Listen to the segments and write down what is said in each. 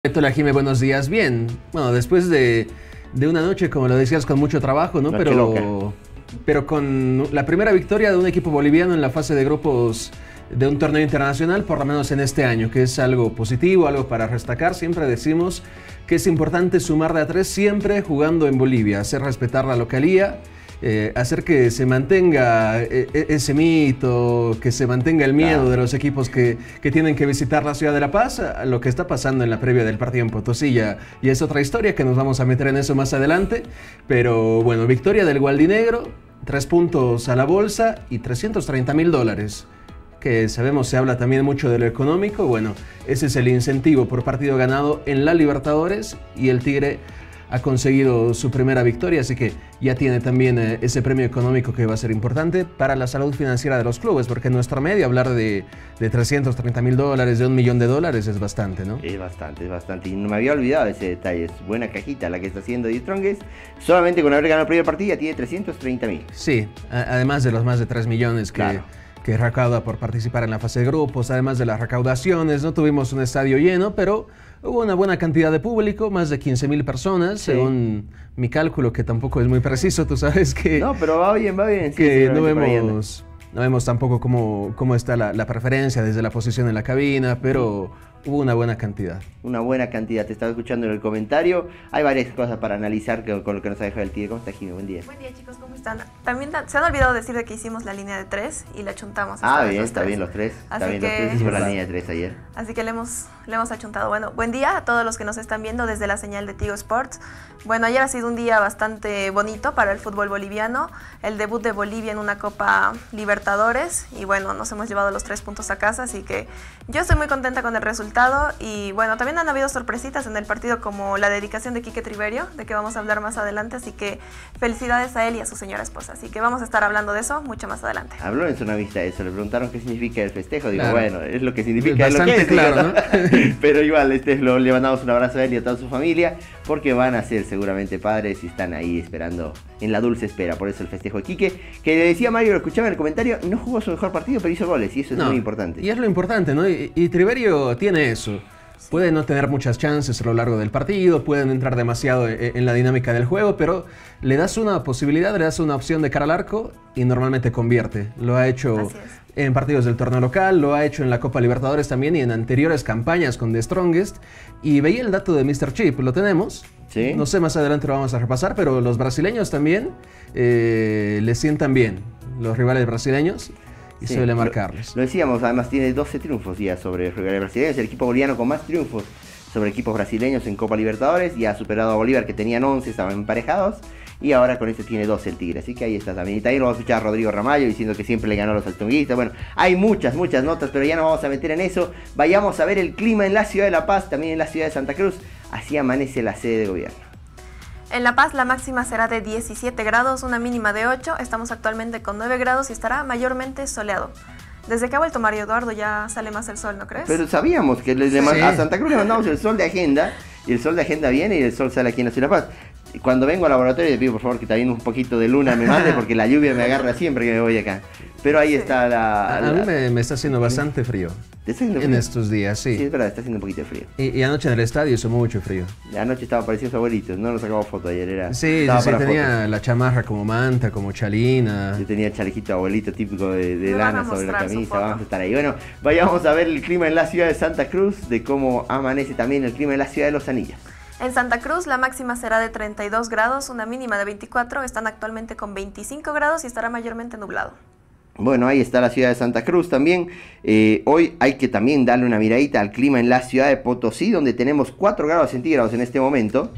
Hola Jimé, buenos días. Bien, bueno, después de una noche, como lo decías, con mucho trabajo, ¿no? Pero con la primera victoria de un equipo boliviano en la fase de grupos de un torneo internacional, por lo menos en este año, que es algo positivo, algo para destacar. Siempre decimos que es importante sumar de a tres, siempre jugando en Bolivia, hacer respetar la localía. Hacer que se mantenga ese mito, que se mantenga el miedo de los equipos que tienen que visitar la ciudad de La Paz, a lo que está pasando en la previa del partido en Potosí. Y es otra historia que nos vamos a meter en eso más adelante. Pero bueno, victoria del Gualdinegro, 3 puntos a la bolsa y $330.000. Que sabemos se habla también mucho de lo económico. Bueno, ese es el incentivo por partido ganado en la Libertadores, y el Tigre ha conseguido su primera victoria, así que ya tiene también ese premio económico que va a ser importante para la salud financiera de los clubes, porque en nuestra media hablar de $330.000, de $1 millón es bastante, ¿no? Es bastante. Y no me había olvidado ese detalle. Es buena cajita la que está haciendo The Strongest. Solamente con haber ganado el primer partido ya tiene 330.000. Sí, además de los más de 3 millones que recauda por participar en la fase de grupos, además de las recaudaciones. No tuvimos un estadio lleno, pero hubo una buena cantidad de público, más de 15.000 personas, sí, según mi cálculo, que tampoco es muy preciso. Tú sabes que... No, pero va bien. Que sí, no vemos tampoco cómo está la preferencia desde la posición en la cabina, pero hubo una buena cantidad. Te estaba escuchando en el comentario. Hay varias cosas para analizar con lo que nos ha dejado el Tigre. ¿Cómo está, Jimmy? Buen día. Buen día, chicos, ¿cómo están? También se han olvidado decir de que hicimos la línea de 3 y la achuntamos. Está bien los tres. Hicimos la línea de 3 ayer. Así que le hemos achuntado. Bueno, buen día a todos los que nos están viendo desde la señal de Tigo Sports. Bueno, ayer ha sido un día bastante bonito para el fútbol boliviano. El debut de Bolivia en una Copa Libertadores. Y bueno, nos hemos llevado los 3 puntos a casa, así que yo estoy muy contenta con el resultado. Y bueno, también han habido sorpresitas en el partido, como la dedicación de Quique Triverio, de que vamos a hablar más adelante. Así que felicidades a él y a su señora esposa. Así que vamos a estar hablando de eso mucho más adelante. Habló en zona vista eso, le preguntaron qué significa el festejo. Digo, bueno, es lo que significa. Es bastante lo que claro, ¿no? Pero igual, le mandamos un abrazo a él y a toda su familia, porque van a ser seguramente padres y están ahí esperando, en la dulce espera. Por eso el festejo de Quique, que le decía Mario, lo escuchaba en el comentario, no jugó su mejor partido, pero hizo goles, y eso es muy importante. Y es lo importante, ¿no? Y Triverio tiene eso. Puede no tener muchas chances a lo largo del partido, pueden entrar demasiado en la dinámica del juego, pero le das una posibilidad, le das una opción de cara al arco y normalmente convierte. Lo ha hecho en partidos del torneo local, lo ha hecho en la Copa Libertadores también y en anteriores campañas con The Strongest. Y veía el dato de Mr. Chip, ¿lo tenemos? Sí. No sé, más adelante lo vamos a repasar, pero los brasileños también le sientan bien, los rivales brasileños. Y suele marcarles. Lo decíamos, además tiene 12 triunfos ya sobre rivales brasileños. El equipo boliviano con más triunfos sobre equipos brasileños en Copa Libertadores. Ya ha superado a Bolívar, que tenían 11, estaban emparejados. Y ahora con este tiene 12 el Tigre. Así que ahí está también. Y también vamos a escuchar a Rodrigo Ramallo diciendo que siempre le ganó a los altonguistas. Bueno, hay muchas notas, pero ya nos vamos a meter en eso. Vayamos a ver el clima en la ciudad de La Paz, también en la ciudad de Santa Cruz. Así amanece la sede de gobierno. En La Paz la máxima será de 17 grados, una mínima de 8. Estamos actualmente con 9 grados y estará mayormente soleado. Desde que ha vuelto Mario Eduardo ya sale más el sol, ¿no crees? Pero sabíamos que a Santa Cruz le mandamos el sol de agenda, y el sol de agenda viene y el sol sale aquí en la ciudad de La Paz. Cuando vengo al laboratorio le pido por favor que también un poquito de luna me mande, porque la lluvia me agarra siempre que me voy acá. Pero ahí está A mí me está haciendo bastante frío. ¿Te está haciendo frío? En estos días, sí. Sí, es verdad, está haciendo un poquito de frío. Y anoche en el estadio hizo mucho frío. Anoche estaba pareciendo su abuelito, no nos sacamos foto ayer, Sí, tenía la chamarra como manta, como chalina. Yo tenía el chalequito abuelito típico de lana sobre la camisa. Vamos a estar ahí. Bueno, vayamos a ver el clima en la ciudad de Santa Cruz, de cómo amanece también el clima en la ciudad de Los Anillos. En Santa Cruz la máxima será de 32 grados, una mínima de 24, están actualmente con 25 grados y estará mayormente nublado. Bueno, ahí está la ciudad de Santa Cruz también. Hoy hay que también darle una miradita al clima en la ciudad de Potosí, donde tenemos 4 grados centígrados en este momento.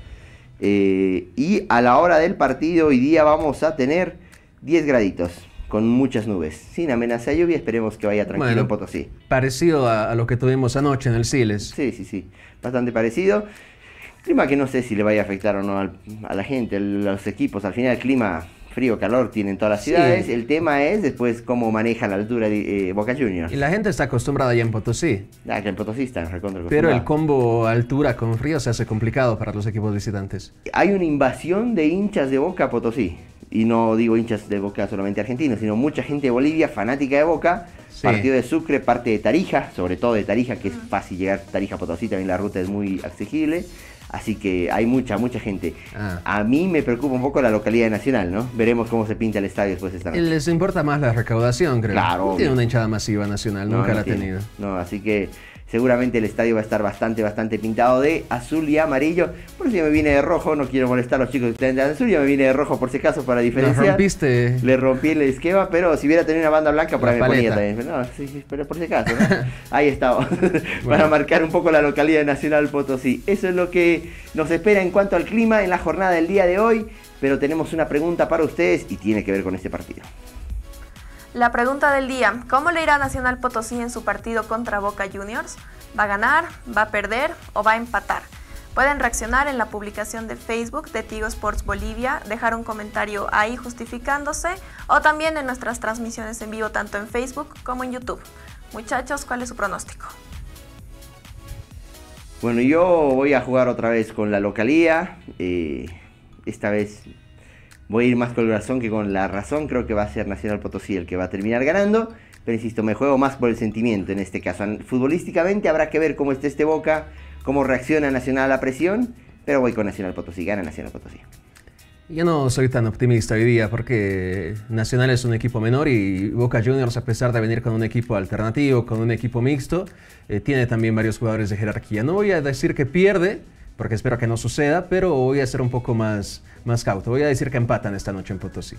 Y a la hora del partido hoy día vamos a tener 10 graditos, con muchas nubes, sin amenaza de lluvia. Esperemos que vaya tranquilo en Potosí. Parecido a lo que tuvimos anoche en el Siles. Sí, bastante parecido. Clima que no sé si le vaya a afectar o no a la gente, a los equipos. Al final el clima frío, calor tienen todas las ciudades. El tema es después cómo maneja la altura de Boca Juniors. Y la gente está acostumbrada ya en Potosí. Que en Potosí están recontra acostumbrados. Pero el combo altura con frío se hace complicado para los equipos visitantes. Hay una invasión de hinchas de Boca a Potosí. y no digo hinchas de Boca solamente argentinos, sino mucha gente de Bolivia fanática de Boca. Sí. Partido de Sucre, parte de Tarija, sobre todo de Tarija, que es fácil llegar a Tarija Potosí, también la ruta es muy accesible. Así que hay mucha gente. A mí me preocupa un poco la localidad Nacional, ¿no? Veremos cómo se pinta el estadio después de esta noche. Les importa más la recaudación, creo. Claro. No tiene una hinchada masiva Nacional, nunca la ha tenido. No, así que seguramente el estadio va a estar bastante pintado de azul y amarillo. Por eso yo me vine de rojo, no quiero molestar a los chicos que están de azul, yo me vine de rojo por si acaso para diferenciar. Rompiste. Le rompí el esquema, pero si hubiera tenido una banda blanca, por ahí me ponía también. No, sí, pero por si acaso, ¿no? Ahí estaba. Bueno. Para marcar un poco la localidad de Nacional Potosí. Eso es lo que nos espera en cuanto al clima en la jornada del día de hoy. Pero tenemos una pregunta para ustedes y tiene que ver con este partido. La pregunta del día: ¿cómo le irá a Nacional Potosí en su partido contra Boca Juniors? ¿Va a ganar, va a perder o va a empatar? Pueden reaccionar en la publicación de Facebook de Tigo Sports Bolivia, dejar un comentario ahí justificándose o también en nuestras transmisiones en vivo tanto en Facebook como en YouTube. Muchachos, ¿cuál es su pronóstico? Bueno, yo voy a jugar otra vez con la localía. Esta vez voy a ir más con el corazón que con la razón. Creo que va a ser Nacional Potosí el que va a terminar ganando. Pero insisto, me juego más por el sentimiento en este caso. Futbolísticamente habrá que ver cómo está este Boca, cómo reacciona Nacional a la presión. Pero voy con Nacional Potosí, gana Nacional Potosí. Yo no soy tan optimista hoy día porque Nacional es un equipo menor y Boca Juniors, a pesar de venir con un equipo alternativo, con un equipo mixto, tiene también varios jugadores de jerarquía. No voy a decir que pierde, porque espero que no suceda, pero voy a ser un poco más cauto. Voy a decir que empatan esta noche en Potosí.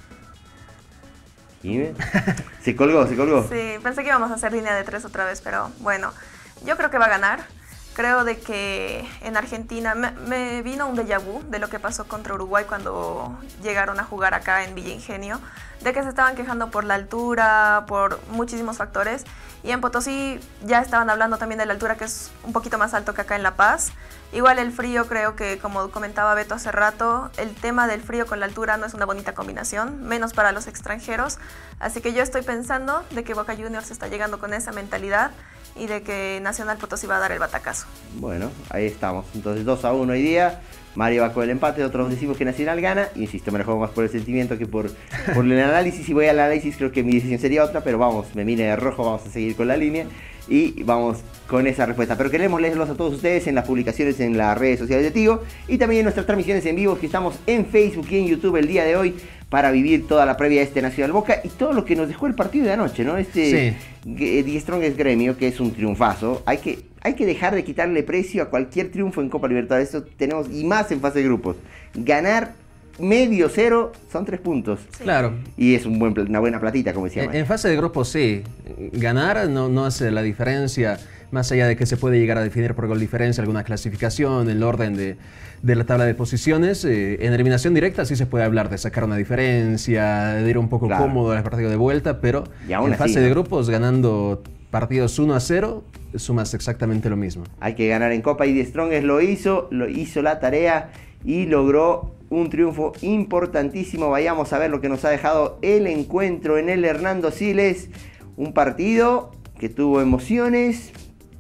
Se colgó. Sí, pensé que íbamos a hacer línea de 3 otra vez, pero bueno, yo creo que va a ganar. Creo de que en Argentina me vino un déjà vu de lo que pasó contra Uruguay cuando llegaron a jugar acá en Villa Ingenio, de que se estaban quejando por la altura, por muchísimos factores, y en Potosí ya estaban hablando también de la altura, que es un poquito más alto que acá en La Paz. Igual el frío, creo que como comentaba Beto hace rato, el tema del frío con la altura no es una bonita combinación, menos para los extranjeros, así que yo estoy pensando de que Boca Juniors está llegando con esa mentalidad y de que Nacional Potosí va a dar el batacazo. Bueno, ahí estamos. Entonces 2-1 hoy día. Mario va con el empate, otros decimos que Nacional gana. Insisto, me lo juego más por el sentimiento que por el análisis. Si voy al análisis creo que mi decisión sería otra, pero vamos, me vine de rojo, vamos a seguir con la línea y vamos con esa respuesta. Pero queremos leerlos a todos ustedes en las publicaciones en las redes sociales de Tigo y también en nuestras transmisiones en vivo que estamos en Facebook y en YouTube el día de hoy para vivir toda la previa de este Nacional Boca y todo lo que nos dejó el partido de anoche, ¿no? Die Strongest Gremio, que es un triunfazo. Hay que dejar de quitarle precio a cualquier triunfo en Copa Libertadores. Eso tenemos, y más en fase de grupos. Ganar medio cero son 3 puntos. Sí. Claro. Y es una buena platita, como decía. En fase de grupos sí. Ganar no hace la diferencia, más allá de que se puede llegar a definir por gol diferencia alguna clasificación, el orden de la tabla de posiciones. En eliminación directa sí se puede hablar de sacar una diferencia, de ir un poco cómodo al partido de vuelta, pero en fase de grupos ganando partidos 1-0, sumas exactamente lo mismo. Hay que ganar en Copa y Die Strongest lo hizo la tarea y logró un triunfo importantísimo. Vayamos a ver lo que nos ha dejado el encuentro en el Hernando Siles. Un partido que tuvo emociones,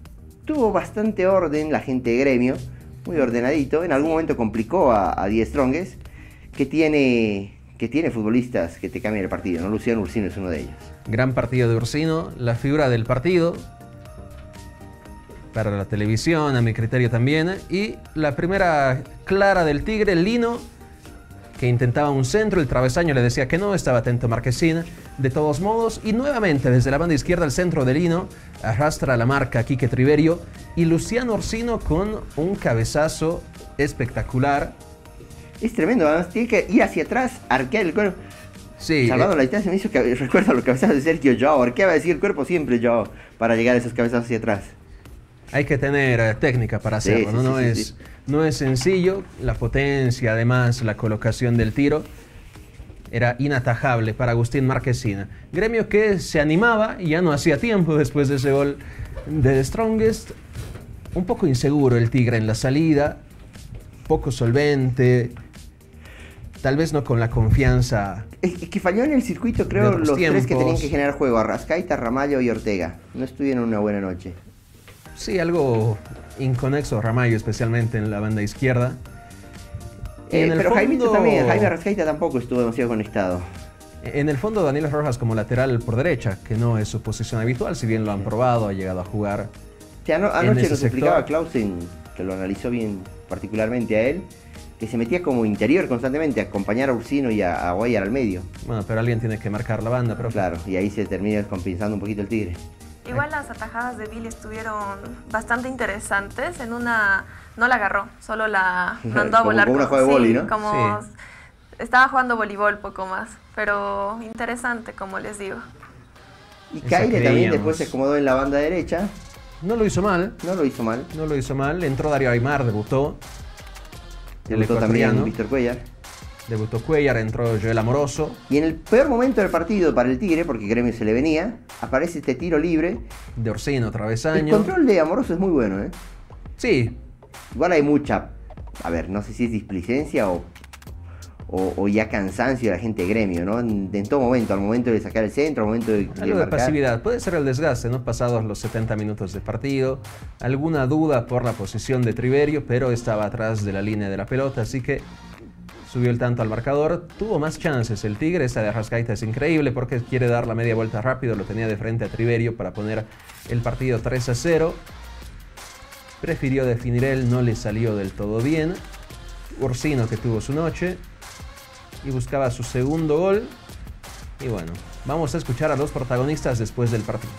tuvo bastante orden la gente de Gremio, muy ordenadito. En algún momento complicó a Die Strongest, que tiene futbolistas que te cambian el partido, ¿no? Luciano Ursino es uno de ellos. Gran partido de Ursino, la figura del partido para la televisión, a mi criterio también. Y la primera clara del Tigre, Lino, que intentaba un centro, el travesaño le decía que no, estaba atento Marquesina. De todos modos, y nuevamente desde la banda izquierda al centro de Lino, arrastra la marca Quique Triverio y Luciano Ursino con un cabezazo espectacular. Es tremendo, además tiene que ir hacia atrás, arquear el cuerpo. Sí, salvando la distancia me hizo que recuerdo los cabezazos de Sergio Joao, arqueaba decir el cuerpo siempre Joao para llegar a esos cabezazos hacia atrás. Hay que tener técnica para hacerlo, sí, ¿no? No es sencillo, la potencia, además la colocación del tiro era inatajable para Agustín Marquesina. Gremio que se animaba y ya no hacía tiempo después de ese gol de The Strongest. Un poco inseguro el Tigre en la salida, poco solvente, tal vez no con la confianza. Es que falló en el circuito, creo, los tres que tenían que generar juego: Arrascaita, Ramallo y Ortega. No estuvieron una buena noche. Sí, algo inconexo Ramallo, especialmente en la banda izquierda. Pero Jaimito también, Jaime Arrascaita tampoco estuvo demasiado conectado. En el fondo, Daniel Rojas como lateral por derecha, que no es su posición habitual, si bien lo han probado, ha llegado a jugar. Sí, anoche nos explicaba Clausen, que lo analizó bien particularmente a él, que se metía como interior constantemente a acompañar a Ursino y a Guayar al medio. Bueno, pero alguien tiene que marcar la banda, pero claro, y ahí se termina compensando un poquito el Tigre. Igual las atajadas de Billy estuvieron bastante interesantes. En una no la agarró, solo la mandó a volar. Como una jugada de vóley, ¿no? Como estaba jugando voleibol poco más, pero interesante, como les digo. Y Caire también después se acomodó en la banda derecha. No lo hizo mal. No lo hizo mal. No lo hizo mal. Entró Darío Aimar, debutó. Debutó también Víctor Cuellar. Debutó Cuellar, entró Joel Amoroso. Y en el peor momento del partido para el Tigre, porque Gremio se le venía, aparece este tiro libre. De Orsino, travesaño. El control de Amoroso es muy bueno, ¿eh? Sí. Igual hay mucha, a ver, no sé si es displicencia o ya cansancio de la gente de Gremio, ¿no? En todo momento, al momento de sacar el centro, al momento de algo de pasividad. Puede ser el desgaste, ¿no? Pasados los 70 minutos de partido. Alguna duda por la posición de Triverio, pero estaba atrás de la línea de la pelota, así que subió el tanto al marcador. Tuvo más chances el Tigre. Esta de Arrascaita es increíble porque quiere dar la media vuelta rápido. Lo tenía de frente a Triverio para poner el partido 3-0. Prefirió definir él, no le salió del todo bien. Ursino, que tuvo su noche y buscaba su segundo gol. Y bueno, vamos a escuchar a los protagonistas después del partido.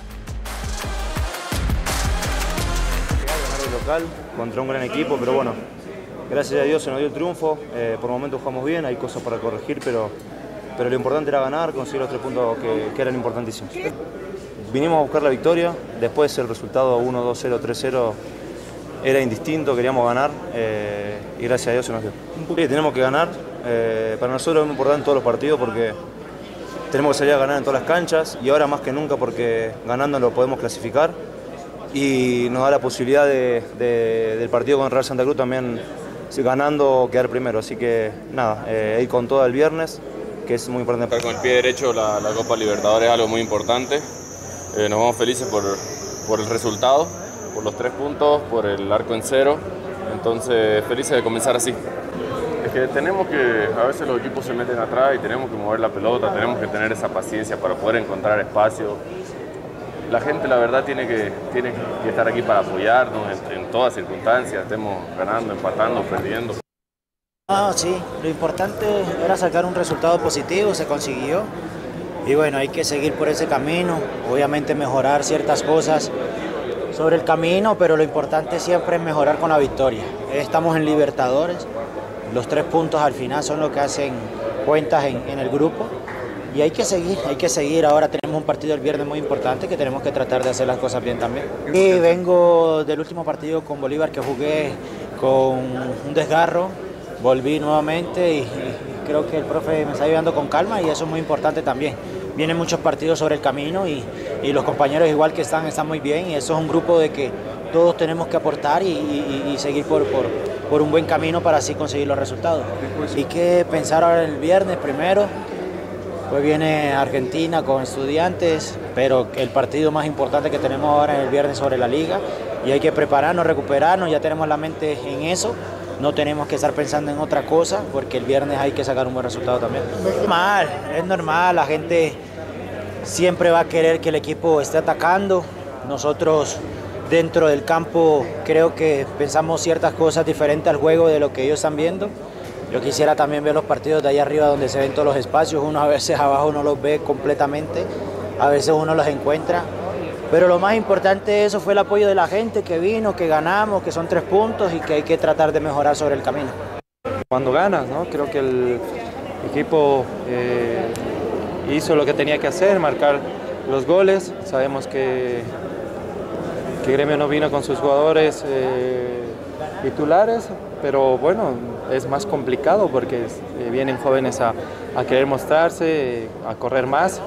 Ganar el local contra un gran equipo, pero bueno, gracias a Dios se nos dio el triunfo. Por momentos jugamos bien, hay cosas para corregir, pero lo importante era ganar, conseguir los 3 puntos que eran importantísimos. Vinimos a buscar la victoria, después el resultado 1-2-0, 3-0 era indistinto, queríamos ganar y gracias a Dios se nos dio. Sí, tenemos que ganar, para nosotros es muy importante en todos los partidos porque tenemos que salir a ganar en todas las canchas y ahora más que nunca porque ganando lo podemos clasificar y nos da la posibilidad del partido con Real Santa Cruz también ganando quedar primero, así que nada, ir con todo el viernes, que es muy importante. Con el pie derecho la Copa Libertadores es algo muy importante, nos vamos felices por el resultado, por los 3 puntos, por el arco en cero, entonces felices de comenzar así. Es que tenemos que, a veces los equipos se meten atrás y tenemos que mover la pelota, tenemos que tener esa paciencia para poder encontrar espacio. La gente, la verdad, tiene que estar aquí para apoyarnos en todas circunstancias, estemos ganando, empatando, perdiendo. Sí, lo importante era sacar un resultado positivo, se consiguió. Y bueno, hay que seguir por ese camino, obviamente mejorar ciertas cosas sobre el camino, pero lo importante siempre es mejorar con la victoria. Estamos en Libertadores, los 3 puntos al final son lo que hacen cuentas en el grupo. Y hay que seguir. Ahora tenemos un partido el viernes muy importante que tenemos que tratar de hacer las cosas bien también. Y vengo del último partido con Bolívar que jugué con un desgarro, volví nuevamente y creo que el profe me está llevando con calma y eso es muy importante también. Vienen muchos partidos sobre el camino y los compañeros igual que están muy bien y eso es un grupo de que todos tenemos que aportar y seguir por un buen camino para así conseguir los resultados. Hay que pensar ahora en el viernes primero. Pues viene Argentina con Estudiantes, pero el partido más importante que tenemos ahora es el viernes sobre la Liga y hay que prepararnos, recuperarnos, ya tenemos la mente en eso, no tenemos que estar pensando en otra cosa porque el viernes hay que sacar un buen resultado también. Es normal, la gente siempre va a querer que el equipo esté atacando, nosotros dentro del campo creo que pensamos ciertas cosas diferentes al juego de lo que ellos están viendo. Yo quisiera también ver los partidos de ahí arriba donde se ven todos los espacios, uno a veces abajo no los ve completamente, a veces uno los encuentra, pero lo más importante de eso fue el apoyo de la gente que vino, que ganamos, que son 3 puntos y que hay que tratar de mejorar sobre el camino. Cuando ganas, ¿no? Creo que el equipo hizo lo que tenía que hacer, marcar los goles, sabemos que Gremio no vino con sus jugadores titulares, pero bueno, es más complicado porque vienen jóvenes a querer mostrarse, a correr más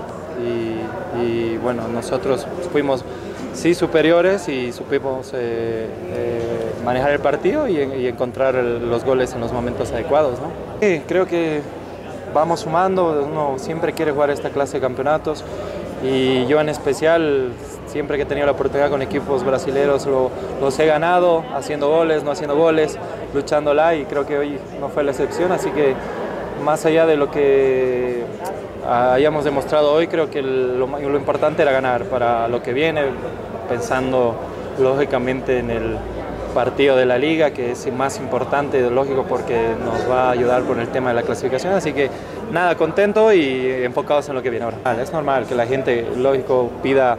y bueno, nosotros fuimos sí superiores y supimos manejar el partido y encontrar los goles en los momentos adecuados, ¿no? Sí, creo que vamos sumando, uno siempre quiere jugar esta clase de campeonatos y yo en especial siempre que he tenido la oportunidad con equipos brasileños los he ganado, haciendo goles, no haciendo goles, luchándola, y creo que hoy no fue la excepción, así que más allá de lo que hayamos demostrado hoy, creo que lo importante era ganar para lo que viene, pensando lógicamente en el partido de la liga, que es más importante, lógico, porque nos va a ayudar con el tema de la clasificación, así que nada, contento y enfocados en lo que viene ahora. Es normal que la gente, lógico, pida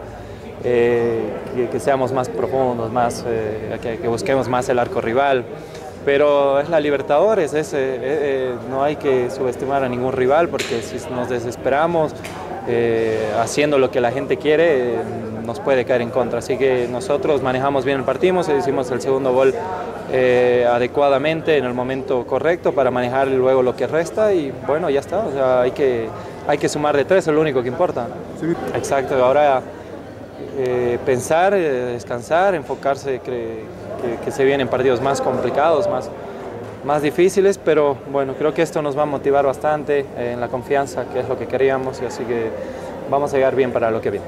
que seamos más profundos, que busquemos más el arco rival, pero es la Libertadores, no hay que subestimar a ningún rival, porque si nos desesperamos haciendo lo que la gente quiere, nos puede caer en contra. Así que nosotros manejamos bien el partido, hicimos el segundo gol adecuadamente en el momento correcto para manejar luego lo que resta, y bueno, ya está. O sea, hay que sumar de 3, es lo único que importa. Sí. Exacto, ahora pensar, descansar, enfocarse, que se vienen partidos más complicados, más difíciles, pero bueno, creo que esto nos va a motivar bastante en la confianza, que es lo que queríamos, y así que vamos a llegar bien para lo que viene.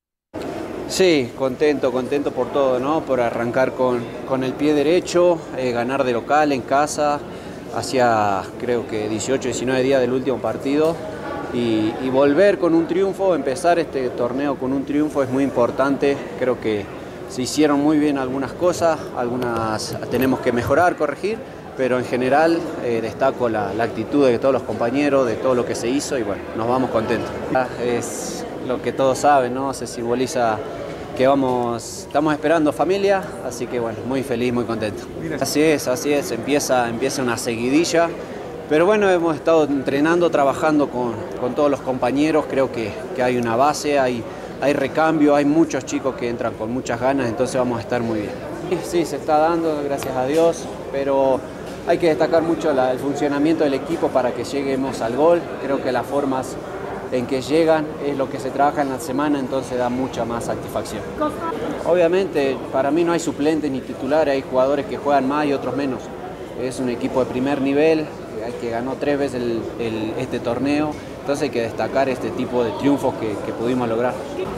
Sí, contento por todo, ¿no? Por arrancar con el pie derecho, ganar de local en casa, hacía creo que 18, 19 días del último partido, y volver con un triunfo, empezar este torneo con un triunfo es muy importante. Creo que se hicieron muy bien algunas cosas, algunas tenemos que mejorar, corregir, pero en general destaco la actitud de todos los compañeros, de todo lo que se hizo, y bueno, nos vamos contentos. Es lo que todos saben, ¿no? Se simboliza que estamos esperando familia, así que bueno, muy feliz, muy contento. Así es, empieza una seguidilla, pero bueno, hemos estado entrenando, trabajando con todos los compañeros, creo que hay una base, hay recambio, hay muchos chicos que entran con muchas ganas, entonces vamos a estar muy bien. Sí, se está dando, gracias a Dios, pero hay que destacar mucho el funcionamiento del equipo para que lleguemos al gol. Creo que las formas en que llegan es lo que se trabaja en la semana, entonces da mucha más satisfacción. Obviamente, para mí no hay suplentes ni titulares, hay jugadores que juegan más y otros menos. Es un equipo de primer nivel, que ganó 3 veces este torneo, entonces hay que destacar este tipo de triunfos que pudimos lograr.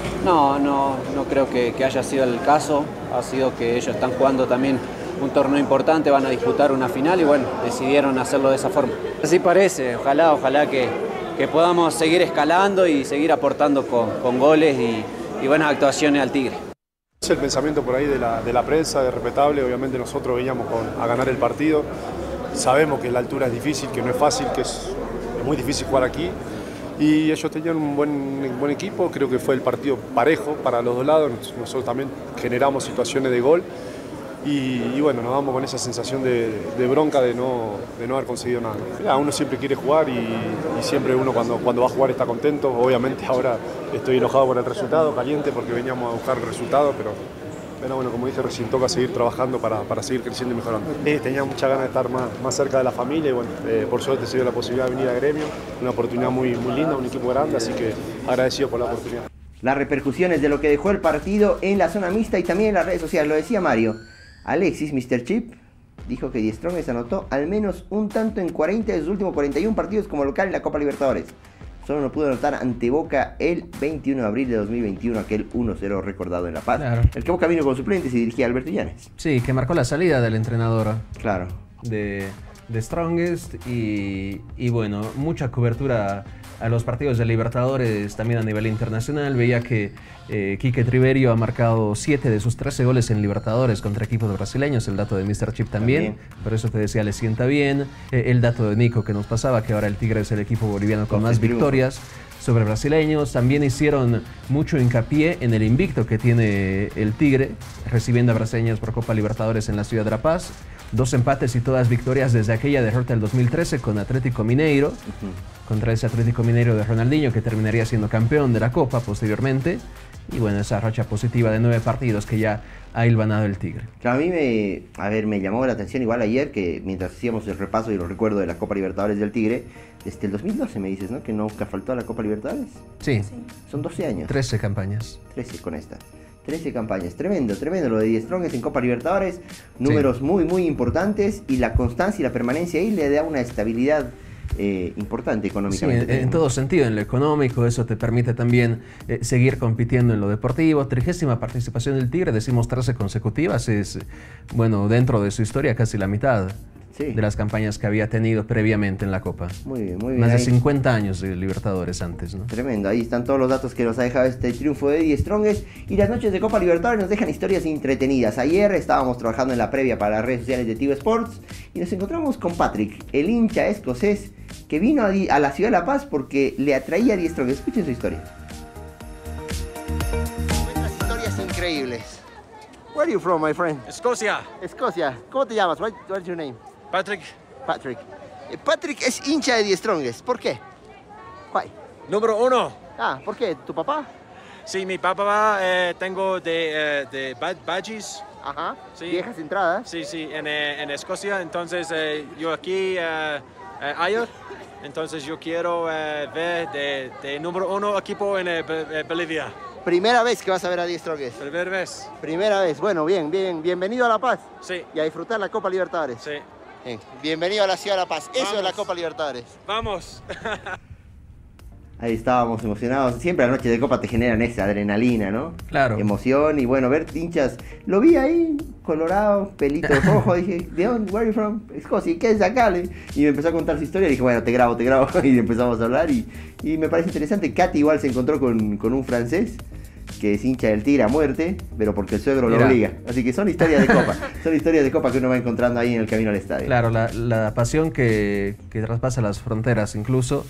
No creo que haya sido el caso, ha sido que ellos están jugando también un torneo importante, van a disputar una final y bueno, decidieron hacerlo de esa forma. Así parece, ojalá que podamos seguir escalando y seguir aportando con goles y buenas actuaciones al Tigre. Es el pensamiento por ahí de la prensa, de respetable. Obviamente nosotros veníamos a ganar el partido. Sabemos que la altura es difícil, que no es fácil, que es muy difícil jugar aquí. Y ellos tenían un buen equipo, creo que fue el partido parejo para los dos lados. Nosotros también generamos situaciones de gol. Y bueno, nos damos con esa sensación de bronca de no haber conseguido nada. Uno siempre quiere jugar y siempre uno cuando va a jugar está contento. Obviamente ahora estoy enojado por el resultado, caliente porque veníamos a buscar el resultado, pero bueno, como dije recién, toca seguir trabajando para seguir creciendo y mejorando. Tenía mucha ganas de estar más cerca de la familia y bueno, por suerte se dio la posibilidad de venir a Gremio, una oportunidad muy linda, un equipo grande, así que agradecido por la oportunidad. Las repercusiones de lo que dejó el partido en la zona mixta y también en las redes sociales, lo decía Mario. Alexis, Mr. Chip, dijo que Die Strongest anotó al menos un tanto en 40 de sus últimos 41 partidos como local en la Copa Libertadores. Solo no pudo anotar ante Boca el 21 de abril de 2021, aquel 1-0 recordado en La Paz. Claro. El que Boca vino con suplentes y dirigía a Alberto Illanes. Sí, que marcó la salida del entrenador. Claro. De Strongest y bueno, mucha cobertura a los partidos de Libertadores también a nivel internacional. Veía que Quique Triverio ha marcado 7 de sus 13 goles en Libertadores contra equipos brasileños, el dato de Mr. Chip también. Por eso te decía, le sienta bien. El dato de Nico que nos pasaba, que ahora el Tigre es el equipo boliviano con más victorias sobre brasileños. También hicieron mucho hincapié en el invicto que tiene el Tigre, recibiendo a brasileños por Copa Libertadores en la ciudad de La Paz. 2 empates y todas victorias desde aquella derrota del 2013 con Atlético Mineiro, contra ese Atlético Mineiro de Ronaldinho, que terminaría siendo campeón de la Copa posteriormente. Y bueno, esa racha positiva de 9 partidos que ya ha hilvanado el Tigre. Claro, a mí me llamó la atención igual ayer, que mientras hacíamos el repaso y los recuerdos de la Copa Libertadores del Tigre, desde el 2012 me dices, ¿no? Que nunca faltó a la Copa Libertadores. Sí. Son 12 años. 13 campañas. 13 con esta. 13 campañas, tremendo lo de Die Strongest en Copa Libertadores, números muy importantes, y la constancia y la permanencia ahí le da una estabilidad importante Sí, económicamente. en todo sentido, en lo económico, eso te permite también seguir compitiendo en lo deportivo. 30ª participación del Tigre, decimos 13 consecutivas, es, bueno, dentro de su historia casi la mitad de las campañas que había tenido previamente en la Copa. Muy bien, muy bien. Más de 50 años de Libertadores antes, ¿no? Tremendo, ahí están todos los datos que nos ha dejado este triunfo de Die Strongest. Y las noches de Copa Libertadores nos dejan historias entretenidas. Ayer estábamos trabajando en la previa para las redes sociales de Tigo Sports y nos encontramos con Patrick, el hincha escocés que vino a la ciudad de La Paz porque le atraía a Die Strongest. Escuchen su historia. Cuentas historias increíbles. Where are you from, my friend? Escocia. Escocia. ¿Cómo te llamas? What's your name? Patrick. Patrick. Patrick es hincha de Die Strongest. ¿Por qué? Why? Número 1. Ah, ¿por qué? ¿Tu papá? Sí, mi papá tengo de badges. Ajá. Sí. Viejas entradas. Sí, sí, en Escocia. Entonces yo aquí ayer. Entonces yo quiero ver de número 1 equipo en Bolivia. Primera vez que vas a ver a Die Strongest. Primera vez. Primera vez. Bueno, bienvenido a La Paz. Sí. Y a disfrutar la Copa Libertadores. Sí. Bienvenido a la ciudad de La Paz. Eso Vamos. es la Copa Libertadores. Vamos. Ahí estábamos emocionados. Siempre las noches de Copa te generan esa adrenalina, ¿no? Claro. Emoción y bueno, ver hinchas. Lo vi ahí, colorado, pelito rojo. Dije, ¿de dónde? Where are you from? Escocia. ¿Y qué es acá? Y me empezó a contar su historia. Y dije, bueno, te grabo. Y empezamos a hablar. Y me parece interesante. Katy igual se encontró con un francés que es hincha del Tigre a muerte, pero porque el suegro lo obliga. Así que son historias de Copa. Son historias de Copa que uno va encontrando ahí en el camino al estadio. Claro, la pasión que traspasa las fronteras incluso.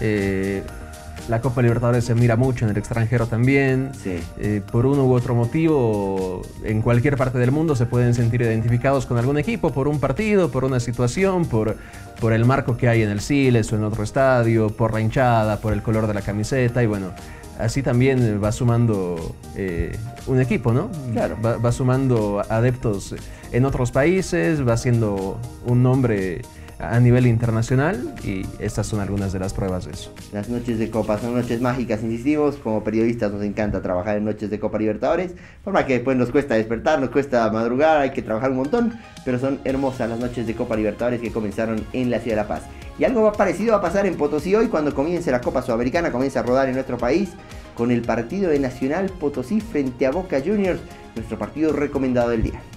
La Copa Libertadores se mira mucho en el extranjero también. Sí. Por uno u otro motivo, en cualquier parte del mundo se pueden sentir identificados con algún equipo, por un partido, por una situación, por el marco que hay en el Siles o en otro estadio, por la hinchada, por el color de la camiseta y bueno, así también va sumando un equipo, ¿no? Claro. Va sumando adeptos en otros países, va siendo un nombre a nivel internacional y estas son algunas de las pruebas de eso. Las noches de Copa son noches mágicas, insistimos, como periodistas nos encanta trabajar en noches de Copa Libertadores, forma que después nos cuesta despertar, nos cuesta madrugar, hay que trabajar un montón, pero son hermosas las noches de Copa Libertadores que comenzaron en la ciudad de La Paz. Y algo parecido va a pasar en Potosí hoy cuando comience la Copa Sudamericana, comienza a rodar en nuestro país con el partido de Nacional Potosí frente a Boca Juniors, nuestro partido recomendado del día.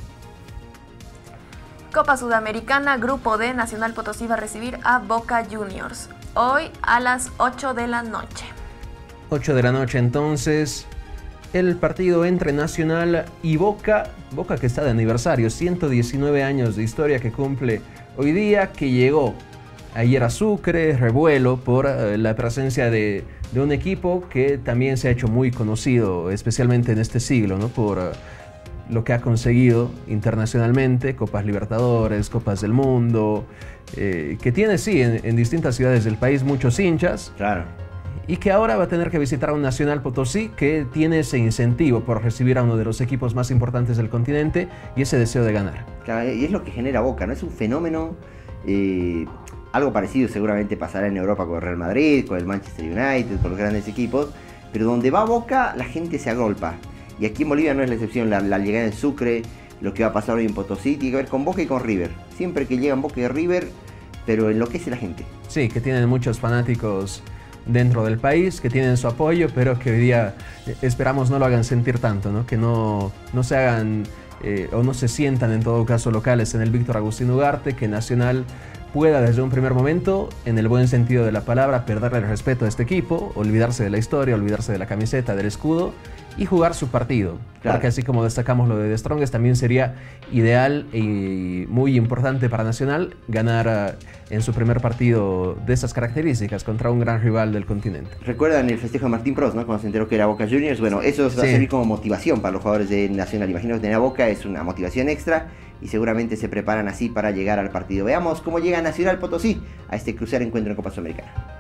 Copa Sudamericana, Grupo D, Nacional Potosí va a recibir a Boca Juniors. Hoy a las 8 de la noche. 8 de la noche entonces, el partido entre Nacional y Boca. Boca que está de aniversario, 119 años de historia que cumple hoy día, que llegó ayer a Sucre, revuelo por la presencia de un equipo que también se ha hecho muy conocido, especialmente en este siglo, ¿no? Por lo que ha conseguido internacionalmente, Copas Libertadores, Copas del Mundo, que tiene, sí, en distintas ciudades del país muchos hinchas. Claro. Y que ahora va a tener que visitar a un Nacional Potosí que tiene ese incentivo por recibir a uno de los equipos más importantes del continente y ese deseo de ganar. Claro, y es lo que genera Boca, ¿no? Es un fenómeno. Algo parecido seguramente pasará en Europa con el Real Madrid, con el Manchester United, con los grandes equipos. Pero donde va Boca, la gente se agolpa. Y aquí en Bolivia no es la excepción, la llegada en Sucre, lo que va a pasar hoy en Potosí, tiene que ver con Boca y con River. Siempre que llegan Boca y River, pero enloquece la gente. Sí, que tienen muchos fanáticos dentro del país, que tienen su apoyo, pero que hoy día esperamos no lo hagan sentir tanto, ¿no? Que no se hagan o no se sientan en todo caso locales en el Víctor Agustín Ugarte, que Nacional pueda desde un primer momento, en el buen sentido de la palabra, perderle el respeto a este equipo, olvidarse de la historia, olvidarse de la camiseta, del escudo y jugar su partido. Claro. Porque así como destacamos lo de The Strongest, también sería ideal y muy importante para Nacional ganar en su primer partido de esas características contra un gran rival del continente. ¿Recuerdan el festejo de Martín Prost, ¿no? Cuando se enteró que era Boca Juniors? Bueno, eso va a servir como motivación para los jugadores de Nacional. Imagino que tener a Boca es una motivación extra y seguramente se preparan así para llegar al partido. Veamos cómo llega Nacional Potosí a este crucial encuentro en Copa Sudamericana.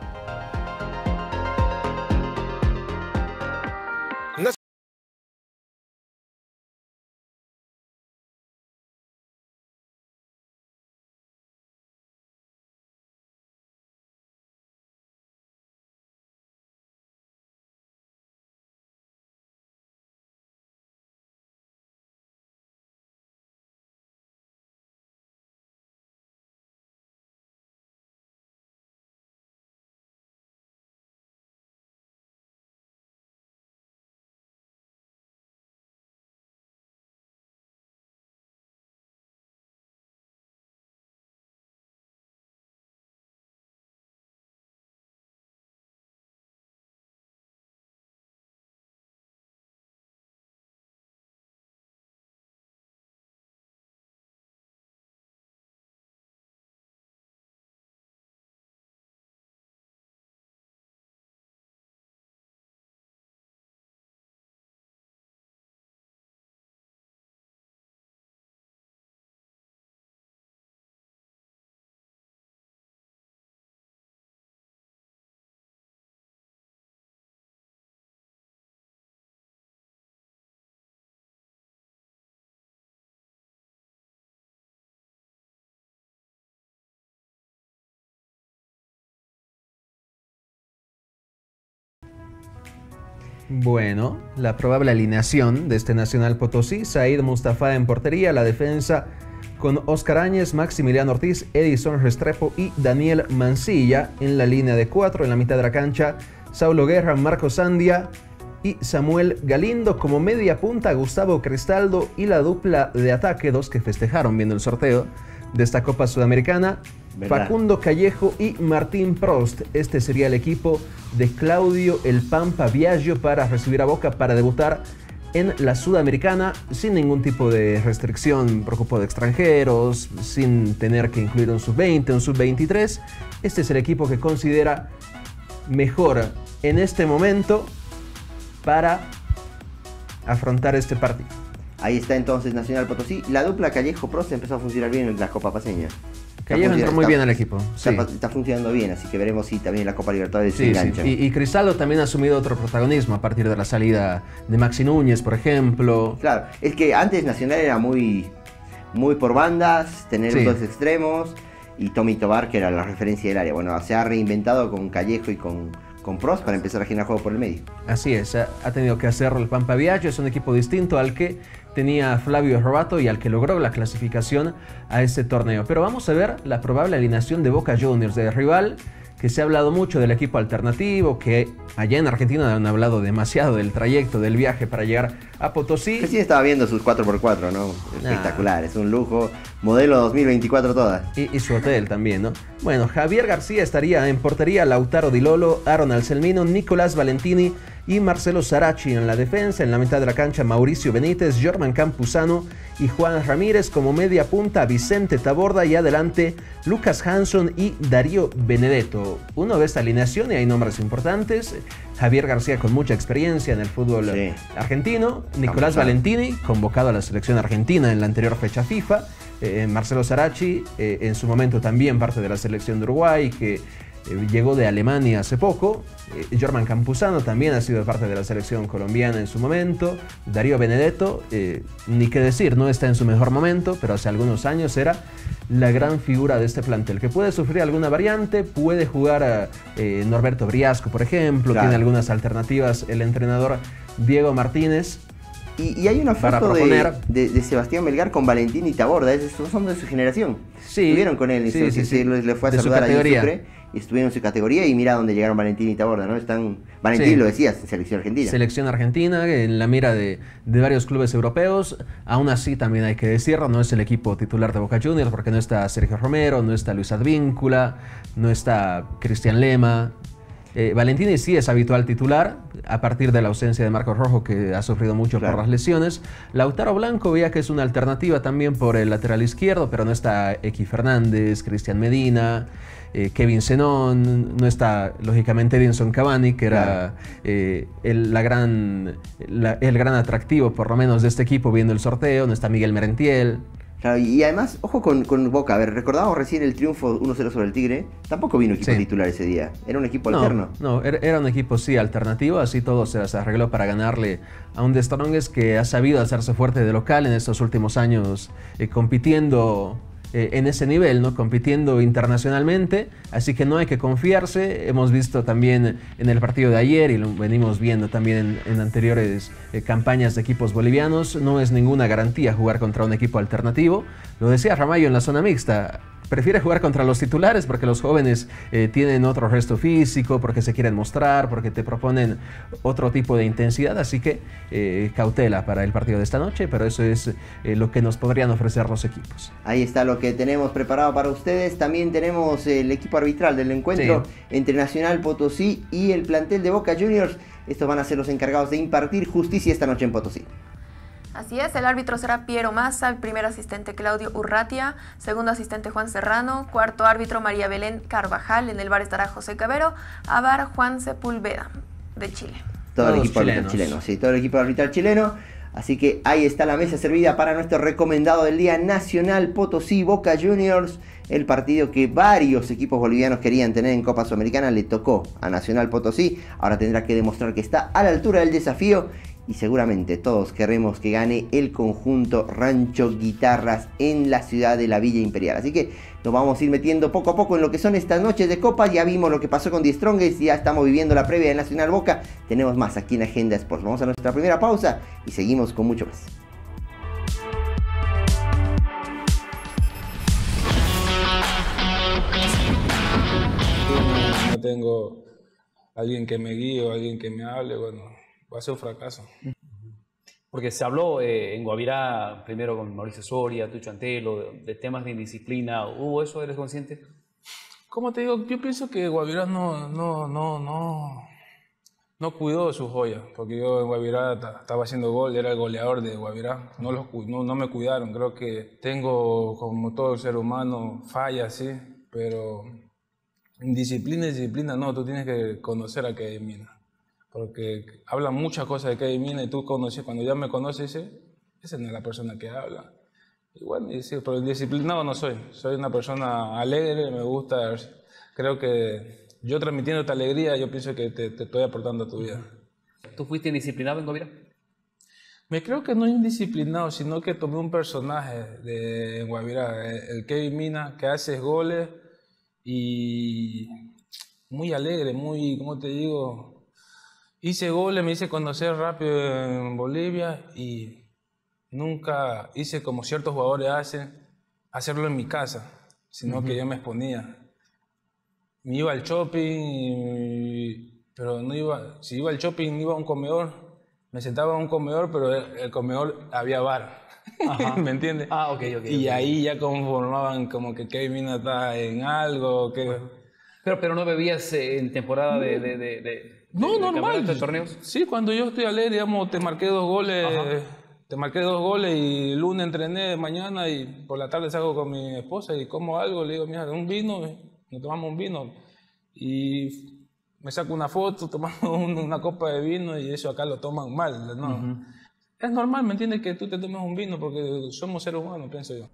Bueno, la probable alineación de este Nacional Potosí: Said Mustafa en portería, la defensa con Oscar Áñez, Maximiliano Ortiz, Edison Restrepo y Daniel Mancilla. En la línea de 4, en la mitad de la cancha, Saulo Guerra, Marcos Sandia y Samuel Galindo. Como media punta, Gustavo Cristaldo, y la dupla de ataque, dos que festejaron viendo el sorteo de esta Copa Sudamericana, ¿verdad?, Facundo Callejo y Martín Prost. Este sería el equipo de Claudio El Pampa Biagio para recibir a Boca, para debutar en la Sudamericana sin ningún tipo de restricción por cupo de extranjeros, sin tener que incluir un sub-20, un sub-23. Este es el equipo que considera mejor en este momento para afrontar este partido. Ahí está entonces Nacional Potosí. La dupla Callejo-Prost empezó a funcionar bien en la Copa Paceña. Callejo entró muy bien al equipo. Está funcionando bien, así que veremos si también la Copa Libertadores se engancha. Y Cristaldo también ha asumido otro protagonismo a partir de la salida de Maxi Núñez, por ejemplo. Claro, es que antes Nacional era muy por bandas, tener dos extremos, y Tommy Tobar, que era la referencia del área. Bueno, se ha reinventado con Callejo y con Prost para empezar a generar juego por el medio. Así es, ha tenido que hacerlo el Pampa Biagio. Es un equipo distinto al que tenía Flavio Robato y al que logró la clasificación a este torneo. Pero vamos a ver la probable alineación de Boca Juniors, de rival que se ha hablado mucho del equipo alternativo, que allá en Argentina han hablado demasiado del trayecto, del viaje para llegar a Potosí. Recién estaba viendo sus 4x4, ¿no? Espectacular, es un lujo, modelo 2024 toda. Y su hotel también, ¿no? Bueno, Javier García estaría en portería, Lautaro Di Lolo, Aaron Alcelmino, Nicolás Valentini y Marcelo Sarachi en la defensa. En la mitad de la cancha, Mauricio Benítez, Jorman Campuzano y Juan Ramírez. Como media punta, Vicente Taborda, y adelante Lucas Hanson y Darío Benedetto. Uno ve esta alineación y hay nombres importantes. Javier García, con mucha experiencia en el fútbol argentino. Nicolás Valentini, convocado a la selección argentina en la anterior fecha FIFA. Marcelo Sarachi, en su momento también parte de la selección de Uruguay, que llegó de Alemania hace poco. Jorman Campuzano también ha sido parte de la selección colombiana en su momento. Darío Benedetto, ni qué decir, no está en su mejor momento, pero hace algunos años era la gran figura de este plantel, que puede sufrir alguna variante, puede jugar a Norberto Briasco, por ejemplo, tiene algunas alternativas el entrenador Diego Martínez. Y hay una foto de Sebastián Melgar con Valentín y Taborda, son de su generación. Estuvieron con él, le fue a saludar ahí en Sucre, y estuvieron en su categoría, y mira dónde llegaron Valentín y Taborda, ¿no? Valentín, lo decías, en selección argentina. Selección argentina, en la mira de varios clubes europeos. Aún así, también hay que decirlo, no es el equipo titular de Boca Juniors, porque no está Sergio Romero, no está Luis Advíncula, no está Cristian Lema. Valentini sí es habitual titular, a partir de la ausencia de Marcos Rojo, que ha sufrido mucho por las lesiones. Lautaro Blanco veía que es una alternativa también por el lateral izquierdo, pero no está Equi Fernández, Cristian Medina, Kevin Zenón, no está lógicamente Edinson Cavani, que era el gran atractivo por lo menos de este equipo viendo el sorteo. No está Miguel Merentiel. Claro, y además, ojo con Boca. A ver, recordamos recién el triunfo 1-0 sobre el Tigre. Tampoco vino equipo titular ese día. Era un equipo alterno. No, era un equipo alternativo. Así todo se arregló para ganarle a un The Strongest que ha sabido hacerse fuerte de local en estos últimos años, compitiendo en ese nivel, ¿no? Compitiendo internacionalmente, así que no hay que confiarse. Hemos visto también en el partido de ayer, y lo venimos viendo también en anteriores campañas de equipos bolivianos, no es ninguna garantía jugar contra un equipo alternativo. Lo decía Ramallo en la zona mixta: prefiere jugar contra los titulares porque los jóvenes tienen otro resto físico, porque se quieren mostrar, porque te proponen otro tipo de intensidad. Así que cautela para el partido de esta noche, pero eso es lo que nos podrían ofrecer los equipos. Ahí está lo que tenemos preparado para ustedes. También tenemos el equipo arbitral del encuentro entre Nacional Potosí y el plantel de Boca Juniors. Estos van a ser los encargados de impartir justicia esta noche en Potosí. Así es, el árbitro será Piero Massa, el primer asistente Claudio Urratia, segundo asistente Juan Serrano, cuarto árbitro María Belén Carvajal, en el bar estará José Cabero, a bar Juan Sepúlveda, de Chile. Todo el equipo arbitral chileno, todo el equipo arbitral chileno. Así que ahí está la mesa servida para nuestro recomendado del día: Nacional Potosí Boca Juniors. El partido que varios equipos bolivianos querían tener en Copa Sudamericana le tocó a Nacional Potosí. Ahora tendrá que demostrar que está a la altura del desafío y seguramente todos queremos que gane el conjunto Rancho Guitarras en la ciudad de la Villa Imperial. Así que nos vamos a ir metiendo poco a poco en lo que son estas noches de Copa. Ya vimos lo que pasó con The Strongest, ya estamos viviendo la previa de Nacional Boca. Tenemos más aquí en Agenda Sports. Vamos a nuestra primera pausa y seguimos con mucho más. No tengo alguien que me guíe o alguien que me hable, bueno, va a ser un fracaso. Porque se habló en Guavirá, primero con Mauricio Soria, Tucho Antelo, de temas de indisciplina. ¿Hubo eso? ¿Eres consciente? Como te digo, yo pienso que Guavirá no cuidó sus joyas, porque yo en Guavirá estaba haciendo gol, era el goleador de Guavirá. No me cuidaron. Creo que tengo, como todo ser humano, fallas, sí, pero disciplina no, tú tienes que conocer a Kevin Mina. Porque hablan muchas cosas de Kevin Mina y tú conoces, cuando ya me conoces, esa no es la persona que habla. Y bueno, pero disciplinado no soy. Soy una persona alegre, me gusta. Creo que yo transmitiendo esta alegría, yo pienso que te estoy aportando a tu vida. ¿Tú fuiste indisciplinado en Guavirá? Me creo que no es indisciplinado, sino que tomé un personaje en Guavirá, el Kevin Mina, que hace goles y muy alegre, muy, ¿cómo te digo? Hice goles, me hice conocer rápido en Bolivia y nunca hice como ciertos jugadores hacen, hacerlo en mi casa, sino que yo me exponía. Me iba al shopping, pero no iba, si iba al shopping iba a un comedor, me sentaba en un comedor, pero el comedor había bar. ¿Me entiendes? Y ahí ya conformaban como que Kevin Mina está en algo. Pero no bebías en temporada No, normal. ¿De torneos? Sí, cuando yo estoy alegre, digamos, te marqué 2 goles. Te marqué 2 goles y el lunes entrené mañana y por la tarde salgo con mi esposa y como algo, le digo, mira, un vino, nos tomamos un vino. Y me saco una foto, tomamos una copa de vino y eso acá lo toman mal, ¿no? Es normal, ¿me entiendes? Que tú te tomes un vino porque somos seres humanos, pienso yo.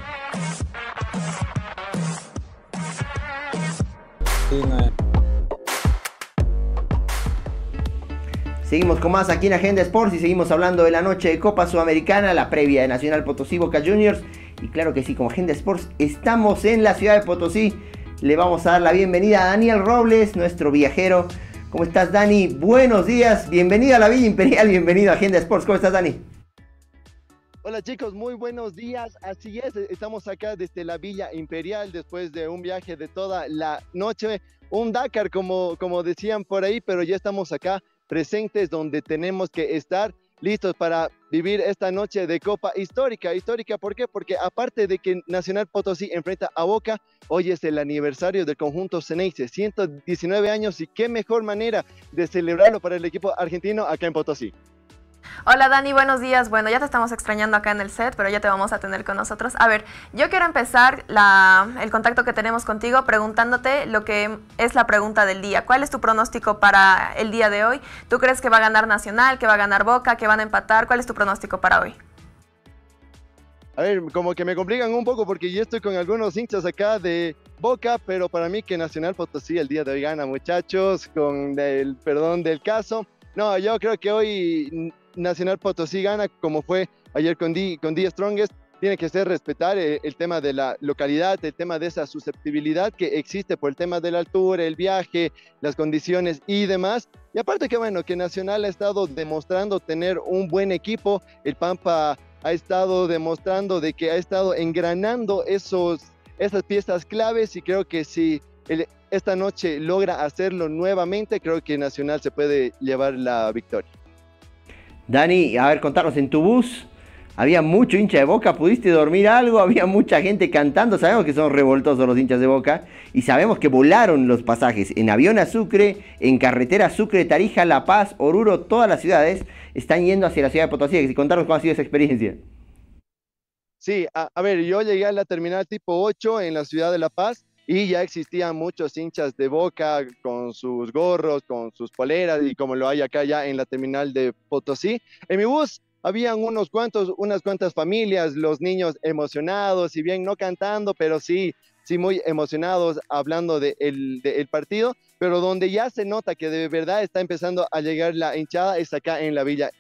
Seguimos con más aquí en Agenda Sports y seguimos hablando de la noche de Copa Sudamericana, la previa de Nacional Potosí Boca Juniors. Y claro que sí, como Agenda Sports estamos en la ciudad de Potosí. Le vamos a dar la bienvenida a Daniel Robles, nuestro viajero. ¿Cómo estás, Dani? Buenos días, bienvenido a la Villa Imperial, bienvenido a Agenda Sports. ¿Cómo estás, Dani? Hola chicos, muy buenos días. Así es, estamos acá desde la Villa Imperial después de un viaje de toda la noche. Un Dakar, como decían por ahí, pero ya estamos acá presentes donde tenemos que estar listos para vivir esta noche de Copa histórica. ¿Histórica por qué? Porque aparte de que Nacional Potosí enfrenta a Boca, hoy es el aniversario del conjunto Ceneice, 119 años y qué mejor manera de celebrarlo para el equipo argentino acá en Potosí. Hola Dani, buenos días. Bueno, ya te estamos extrañando acá en el set, pero ya te vamos a tener con nosotros. A ver, yo quiero empezar el contacto que tenemos contigo preguntándote lo que es la pregunta del día. ¿Cuál es tu pronóstico para el día de hoy? ¿Tú crees que va a ganar Nacional, que va a ganar Boca, que van a empatar? ¿Cuál es tu pronóstico para hoy? A ver, como que me complican un poco porque yo estoy con algunos hinchas acá de Boca, pero para mí que Nacional Potosí el día de hoy gana, muchachos, con el perdón del caso. No, yo creo que hoy Nacional Potosí gana como fue ayer con The Strongest. Tiene que ser respetar el tema de la localidad, el tema de esa susceptibilidad que existe por el tema de la altura, el viaje, las condiciones y demás. Y aparte que bueno, que Nacional ha estado demostrando tener un buen equipo. El Pampa ha estado demostrando de que ha estado engranando esas piezas claves y creo que si esta noche logra hacerlo nuevamente, creo que Nacional se puede llevar la victoria. Dani, a ver, contanos, en tu bus había mucho hincha de Boca, ¿pudiste dormir algo? Había mucha gente cantando, sabemos que son revoltosos los hinchas de Boca y sabemos que volaron los pasajes en avión a Sucre, en carretera Sucre, Tarija, La Paz, Oruro, todas las ciudades están yendo hacia la ciudad de Potosí. Contanos cómo ha sido esa experiencia. Sí, a ver, yo llegué a la terminal tipo 8 en la ciudad de La Paz y ya existían muchos hinchas de Boca con sus gorros, con sus poleras y como lo hay acá ya en la terminal de Potosí. En mi bus habían unas cuantas familias, los niños emocionados, si bien no cantando, pero sí muy emocionados hablando del partido, pero donde ya se nota que de verdad está empezando a llegar la hinchada es acá en la Villa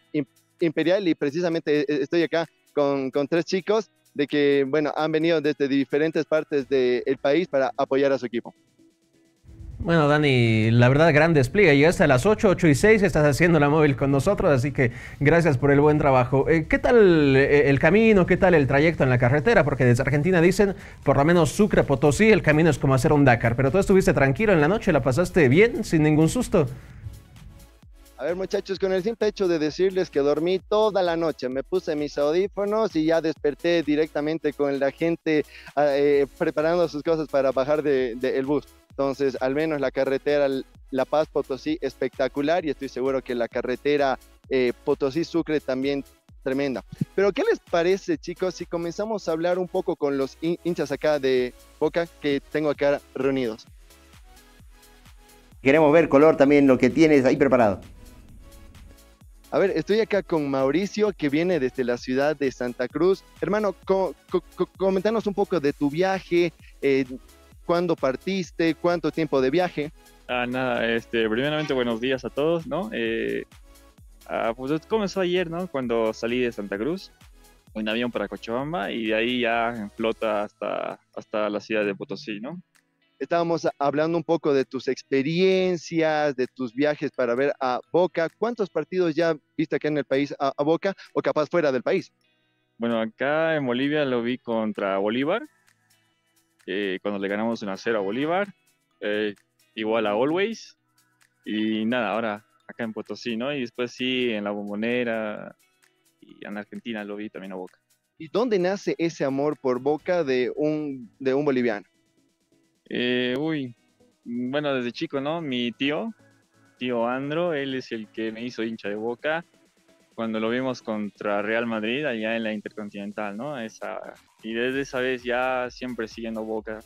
Imperial y precisamente estoy acá con tres chicos de que, bueno, han venido desde diferentes partes del país para apoyar a su equipo. Bueno, Dani, la verdad, gran despliegue. Llegaste a las 8:06, estás haciendo la móvil con nosotros, así que gracias por el buen trabajo. ¿Qué tal el camino? ¿Qué tal el trayecto en la carretera? Porque desde Argentina dicen, por lo menos Sucre, Potosí, el camino es como hacer un Dakar. Pero tú estuviste tranquilo en la noche, ¿la pasaste bien, sin ningún susto? A ver, muchachos, con el simple hecho de decirles que dormí toda la noche, me puse mis audífonos y ya desperté directamente con la gente preparando sus cosas para bajar del bus. Entonces, al menos la carretera La Paz-Potosí espectacular y estoy seguro que la carretera Potosí-Sucre también tremenda. Pero, ¿qué les parece, chicos, si comenzamos a hablar un poco con los hinchas acá de Boca que tengo acá reunidos? Queremos ver, Color, también lo que tienes ahí preparado. A ver, estoy acá con Mauricio, que viene desde la ciudad de Santa Cruz. Hermano, comentanos un poco de tu viaje, cuándo partiste, cuánto tiempo de viaje. Nada, primeramente buenos días a todos, ¿no? Pues comenzó ayer, ¿no? Cuando salí de Santa Cruz, en avión para Cochabamba y de ahí ya en flota hasta la ciudad de Potosí, ¿no? Estábamos hablando un poco de tus experiencias, de tus viajes para ver a Boca. ¿Cuántos partidos ya viste acá en el país a Boca o capaz fuera del país? Bueno, acá en Bolivia lo vi contra Bolívar, cuando le ganamos 1-0 a Bolívar, igual a Always, y nada, ahora acá en Potosí, ¿no? Y después sí, en La Bombonera y en Argentina lo vi también a Boca. ¿Y dónde nace ese amor por Boca de un boliviano? Bueno, desde chico, ¿no? Mi tío Andro, él es el que me hizo hincha de Boca cuando lo vimos contra Real Madrid allá en la Intercontinental, ¿no? Y desde esa vez ya siempre siguiendo Boca.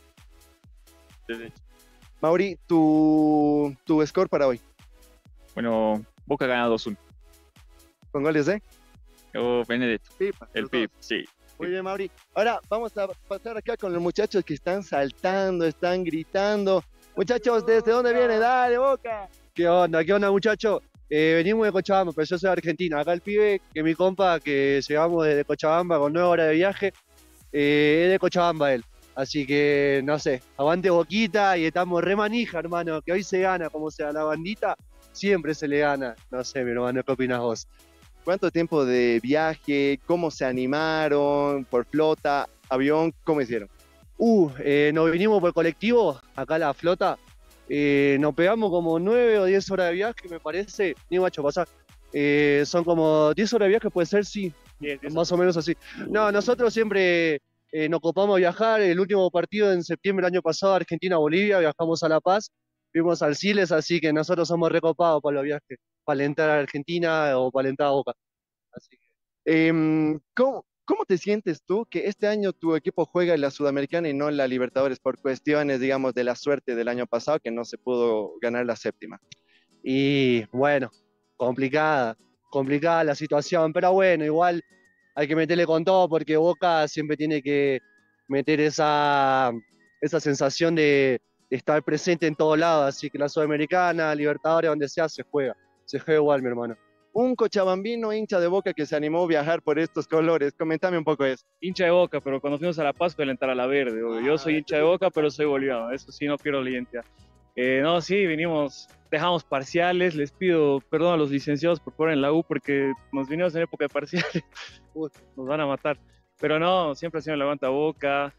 Mauri, tu score para hoy. Bueno, Boca gana 2-1. ¿Con goles de? Benedetto. El Pip, sí. Muy bien, Mauri. Ahora vamos a pasar acá con los muchachos que están saltando, están gritando. Muchachos, ¿desde dónde viene? Dale, Boca. ¿Qué onda, muchachos? Venimos de Cochabamba, pero yo soy de Argentina. Acá el pibe, que mi compa, que llegamos desde Cochabamba con 9 horas de viaje, es de Cochabamba él. Así que, no sé, aguante Boquita y estamos re manija, hermano, que hoy se gana, como sea la bandita, siempre se le gana. No sé, mi hermano, ¿qué opinas vos? ¿Cuánto tiempo de viaje? ¿Cómo se animaron? ¿Por flota? ¿Avión? ¿Cómo hicieron? Nos vinimos por colectivo, acá la flota. Nos pegamos como 9 o 10 horas de viaje, me parece. Ni macho, pasar. Son como 10 horas de viaje, puede ser, sí. Más o menos así. No, nosotros siempre nos copamos a viajar. El último partido en septiembre del año pasado, Argentina-Bolivia, viajamos a La Paz. Fuimos al Siles, así que nosotros somos recopados para los viajes. Para alentar a Argentina o para alentar a Boca. Así que... ¿Cómo te sientes tú que este año tu equipo juega en la Sudamericana y no en la Libertadores por cuestiones, digamos, de la suerte del año pasado que no se pudo ganar la séptima? Y bueno, complicada la situación, pero bueno, igual hay que meterle con todo porque Boca siempre tiene que meter esa sensación de estar presente en todos lados, así que la Sudamericana, Libertadores, donde sea, se juega igual, mi hermano. Un cochabambino hincha de Boca que se animó a viajar por estos colores. Coméntame un poco eso. Hincha de Boca, pero cuando fuimos a La Paz fue alentar a la verde. Yo soy hincha de Boca, pero soy boliviano. Eso sí, no pierdo la identidad. No, sí, dejamos parciales. Les pido perdón a los licenciados por jugar en la U porque nos vinimos en época de parciales. Nos van a matar. Pero no, siempre ha sido levanta Boca.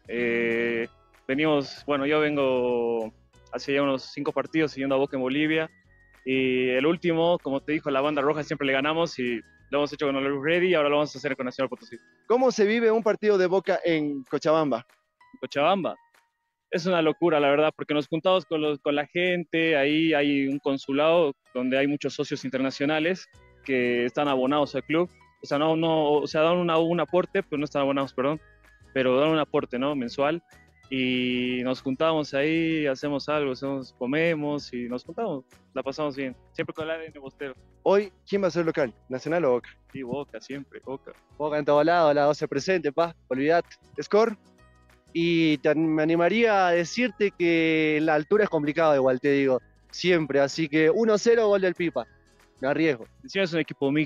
Yo vengo hace ya unos 5 partidos siguiendo a Boca en Bolivia. Y el último, como te dijo, la banda roja siempre le ganamos y lo hemos hecho con Always Ready y ahora lo vamos a hacer con Nacional Potosí. ¿Cómo se vive un partido de Boca en Cochabamba? Cochabamba. Es una locura, la verdad, porque nos juntamos con la gente, ahí hay un consulado donde hay muchos socios internacionales que están abonados al club. O sea, dan un aporte, pero no están abonados, perdón, pero dan un aporte, ¿no? Mensual. Y nos juntamos ahí, hacemos algo, comemos y nos juntamos, la pasamos bien, siempre con el ADN bostero. Hoy, ¿quién va a ser local? ¿Nacional o Boca? Sí, Boca, siempre, Boca. Boca en todos lados, la 12 presente, olvidate. ¿Score? Y me animaría a decirte que la altura es complicado, igual te digo, siempre, así que 1-0 gol del Pipa, me arriesgo. Encima es un equipo mixto,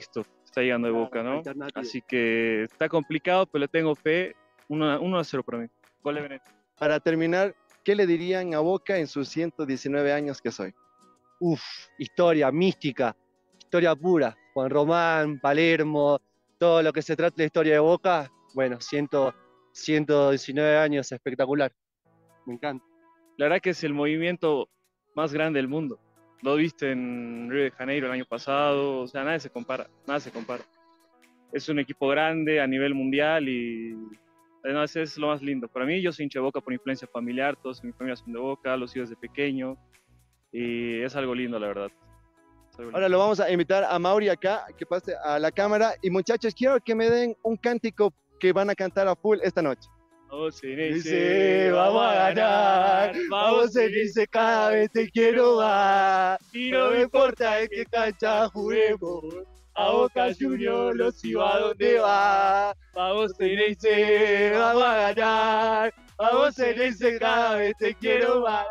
está llegando de Boca, ¿no? Así que está complicado, pero le tengo fe. 1-0 para mí. Gol de Benetti. Para terminar, ¿qué le dirían a Boca en sus 119 años que soy? Historia mística, historia pura. Juan Román, Palermo, todo lo que se trata de historia de Boca, bueno, 119 años, espectacular. Me encanta. La verdad que es el movimiento más grande del mundo. Lo viste en Río de Janeiro el año pasado, o sea, nada se compara. Es un equipo grande a nivel mundial y no, ese es lo más lindo. Para mí, yo soy hincha de Boca por influencia familiar, todos en mi familia son de Boca, los hijos de pequeño, y es algo lindo, la verdad. Ahora lo vamos a invitar a Mauri acá, que pase a la cámara. Y muchachos, quiero que me den un cántico que van a cantar a full esta noche. Vamos a ganar, vamos en ese cada vez te quiero más. Y no me importa en qué cancha juguemos, a Boca Juniors lo sigo a donde va. Vamos en ese, vamos a ganar, vamos en ese cada vez te quiero más.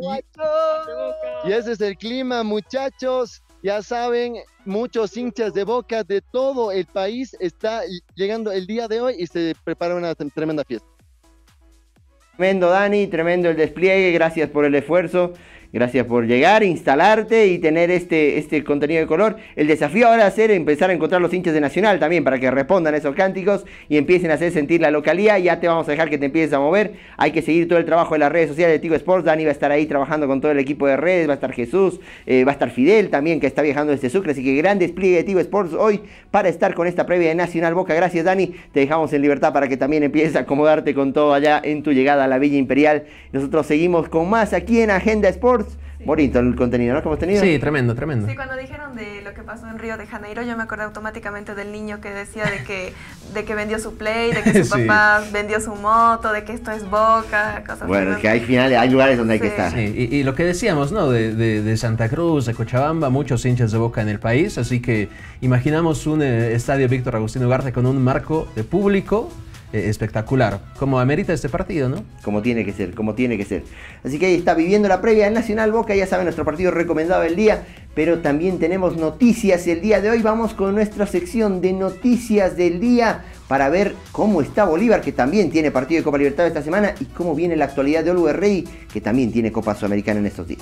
Y ese es el clima, muchachos. Ya saben, muchos hinchas de Boca de todo el país está llegando el día de hoy y se prepara una tremenda fiesta. Tremendo, Dani, tremendo el despliegue, gracias por el esfuerzo, gracias por llegar, instalarte y tener este contenido de color. El desafío ahora va a ser empezar a encontrar los hinchas de Nacional también para que respondan esos cánticos y empiecen a hacer sentir la localidad. Ya te vamos a dejar que te empieces a mover, hay que seguir todo el trabajo de las redes sociales de Tigo Sports. Dani va a estar ahí trabajando con todo el equipo de redes, va a estar Jesús, va a estar Fidel también, que está viajando desde Sucre, así que gran despliegue de Tigo Sports hoy para estar con esta previa de Nacional Boca. Gracias, Dani, te dejamos en libertad para que también empieces a acomodarte con todo allá en tu llegada a la Villa Imperial. Nosotros seguimos con más aquí en Agenda Sports. Bonito el contenido, ¿no? ¿Cómo has tenido? Sí, tremendo, tremendo. Sí, cuando dijeron de lo que pasó en Río de Janeiro, yo me acordé automáticamente del niño que decía de que vendió su Play, de que su papá vendió su moto, de que esto es Boca, cosas bueno, es que hay finales, hay lugares donde hay que estar. Sí, y lo que decíamos, ¿no? De Santa Cruz, de Cochabamba, muchos hinchas de Boca en el país, así que imaginamos un estadio Víctor Agustín Ugarte con un marco de público espectacular, como amerita este partido, ¿no? Como tiene que ser, como tiene que ser. Así que ahí está viviendo la previa del Nacional Boca, ya saben, nuestro partido recomendado del día, pero también tenemos noticias el día de hoy. Vamos con nuestra sección de noticias del día para ver cómo está Bolívar, que también tiene partido de Copa Libertadores esta semana, y cómo viene la actualidad de Always Ready, que también tiene Copa Sudamericana en estos días.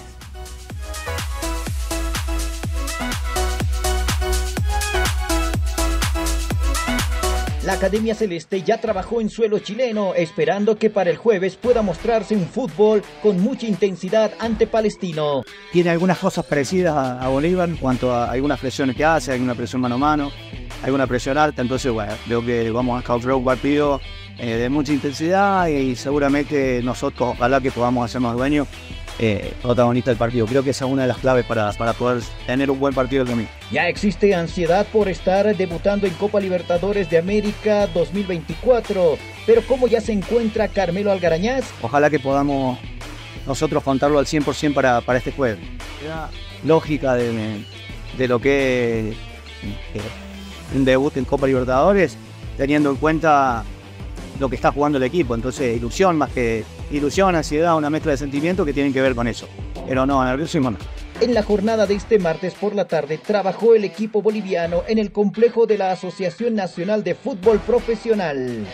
La Academia Celeste ya trabajó en suelo chileno, esperando que para el jueves pueda mostrarse un fútbol con mucha intensidad ante Palestino. Tiene algunas cosas parecidas a Bolívar en cuanto a algunas presiones que hace, alguna presión mano a mano, alguna presión alta, entonces bueno, creo que vamos a causar un partido de mucha intensidad y seguramente nosotros, ojalá que podamos hacernos dueños, protagonista del partido. Creo que esa es una de las claves para poder tener un buen partido el domingo. Ya existe ansiedad por estar debutando en Copa Libertadores de América 2024, pero ¿cómo ya se encuentra Carmelo Algarañaz? Ojalá que podamos nosotros contarlo al 100% para este jueves. La lógica de lo que es un debut en Copa Libertadores, teniendo en cuenta lo que está jugando el equipo, entonces ilusión más que ilusión, ansiedad, una mezcla de sentimientos que tienen que ver con eso, pero no, nerviosismo no. En la jornada de este martes por la tarde trabajó el equipo boliviano en el complejo de la Asociación Nacional de Fútbol Profesional.